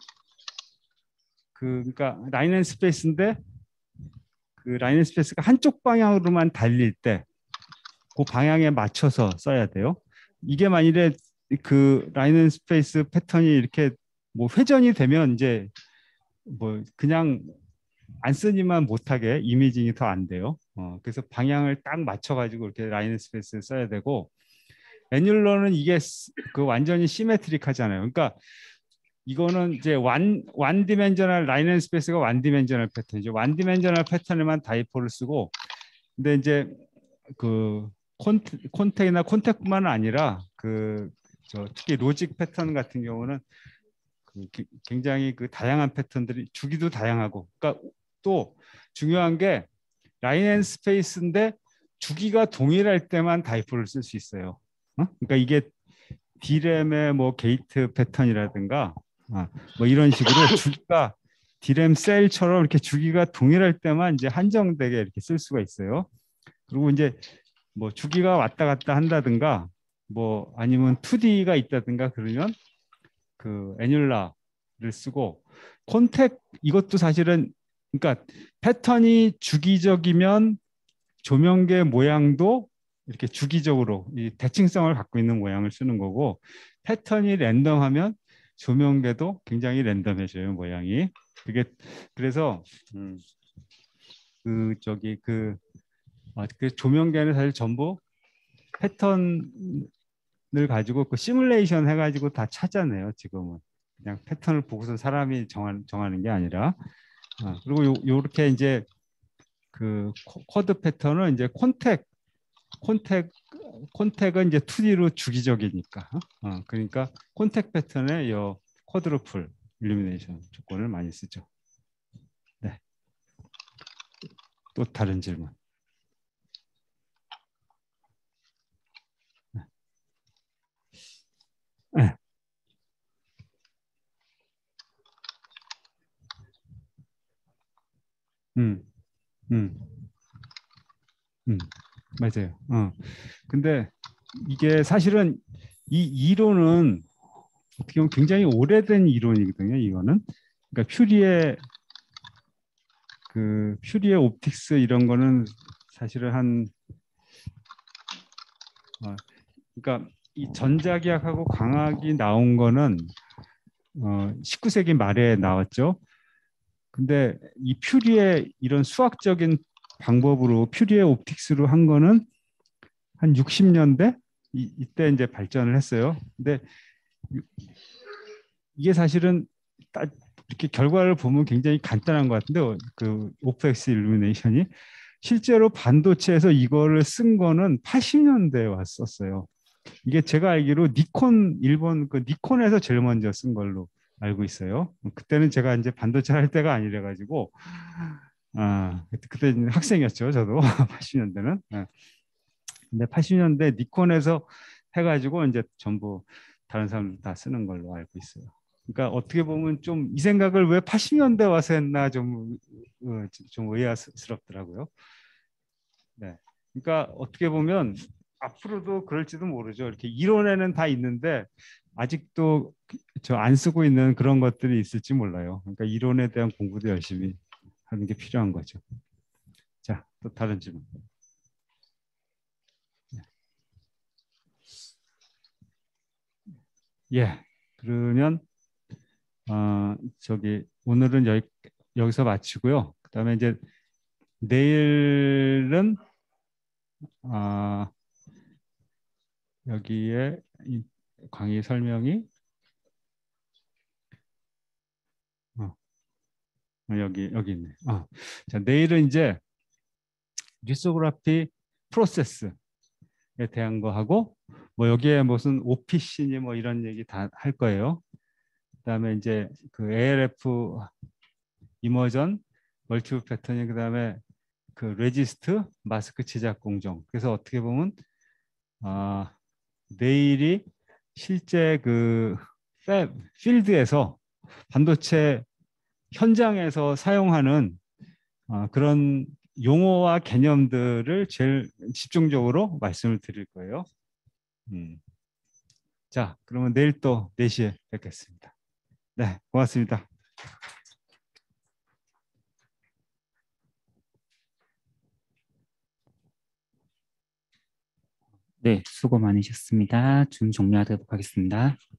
그러니까 라인 앤 스페이스인데 그 라인 앤 스페이스가 한쪽 방향으로만 달릴 때 그 방향에 맞춰서 써야 돼요. 이게 만일에 그 라인 앤 스페이스 패턴이 이렇게 뭐 회전이 되면 이제 뭐 그냥 안 쓰니만 못하게 이미징이 더 안 돼요. 그래서 방향을 딱 맞춰가지고 이렇게 라인 앤 스페이스를 써야 되고 애뉴러는 이게 그 완전히 시메트릭하잖아요. 그러니까 이거는 이제 완 디멘저널 라인 앤 스페이스가 완 디멘저널 패턴이죠. 완 디멘저널 패턴에만 다이포를 쓰고 근데 이제 그 콘텍이나 콘텍뿐만 아니라 그 저 특히 로직 패턴 같은 경우는 그 굉장히 그 다양한 패턴들이 주기도 다양하고 그러니까 또 중요한 게 라인 앤 스페이스인데 주기가 동일할 때만 다이포를 쓸 수 있어요. 그러니까 이게 D램의 뭐 게이트 패턴이라든가 뭐 이런 식으로 주기가 D램 셀처럼 이렇게 주기가 동일할 때만 이제 한정되게 이렇게 쓸 수가 있어요. 그리고 이제 뭐 주기가 왔다 갔다 한다든가 뭐 아니면 2D가 있다든가 그러면 그 애뉴라를 쓰고 콘텍 이것도 사실은 그러니까 패턴이 주기적이면 조명계 모양도 이렇게 주기적으로 이 대칭성을 갖고 있는 모양을 쓰는 거고 패턴이 랜덤하면 조명계도 굉장히 랜덤해져요 모양이. 그게 그래서 그 저기 그 조명계는 사실 전부 패턴을 가지고 그 시뮬레이션 해가지고 다 찾아내요 지금은. 그냥 패턴을 보고서 사람이 정하는 게 아니라. 그리고 요렇게 이제 그 코드 패턴은 이제 콘택은 이제 2D로 주기적이니까. 그러니까 콘택 패턴에 요 쿼드루플 일루미네이션 조건을 많이 쓰죠. 네. 또 다른 질문. 네. 음, 음, 음, 맞아요. 근데 이게 사실은 이 이론은 어떻게 보면 굉장히 오래된 이론이거든요. 이거는 그러니까 퓨리의 옵틱스 이런 거는 사실은 그러니까 이 전자기학하고 광학이 나온 거는 19세기 말에 나왔죠. 근데 이 퓨리의 이런 수학적인 방법으로 퓨리의 옵틱스로 한 거는 한 60년대 이때 이제 발전을 했어요. 근데 이게 사실은 딱 이렇게 결과를 보면 굉장히 간단한 것 같은데 그 오프엑스 일루미네이션이 실제로 반도체에서 이거를 쓴 거는 80년대에 왔었어요. 이게 제가 알기로 일본 그 니콘에서 제일 먼저 쓴 걸로 알고 있어요. 그때는 제가 이제 반도체 할 때가 아니라 가지고 그때 학생이었죠, 저도 80년대는. 근데 80년대 니콘에서 해가지고 이제 전부 다른 사람들 다 쓰는 걸로 알고 있어요. 그러니까 어떻게 보면 좀 이 생각을 왜 80년대 와서 했나 좀 의아스럽더라고요. 네. 그러니까 어떻게 보면 앞으로도 그럴지도 모르죠. 이렇게 이론에는 다 있는데 아직도 저 안 쓰고 있는 그런 것들이 있을지 몰라요. 그러니까 이론에 대한 공부도 열심히 하는 게 필요한 거죠. 자, 또 다른 질문. 예. 그러면 저기 오늘은 여기서 마치고요. 그다음에 이제 내일은 아, 여기에 이 강의 설명이 어, 여기 있네. 자, 내일은 이제 리소그라피 프로세스에 대한 거 하고 뭐 여기에 무슨 OPC니 뭐 이런 얘기 다 할 거예요. 그다음에 이제 그 ALF 이머전 멀티플 패턴이 그다음에 그 레지스트 마스크 제작 공정. 그래서 어떻게 보면 내일이 실제 그 필드에서 반도체 현장에서 사용하는 그런 용어와 개념들을 제일 집중적으로 말씀을 드릴 거예요. 자, 그러면 내일 또 4시에 뵙겠습니다. 네, 고맙습니다. 네, 수고 많으셨습니다. 좀 종료하도록 하겠습니다.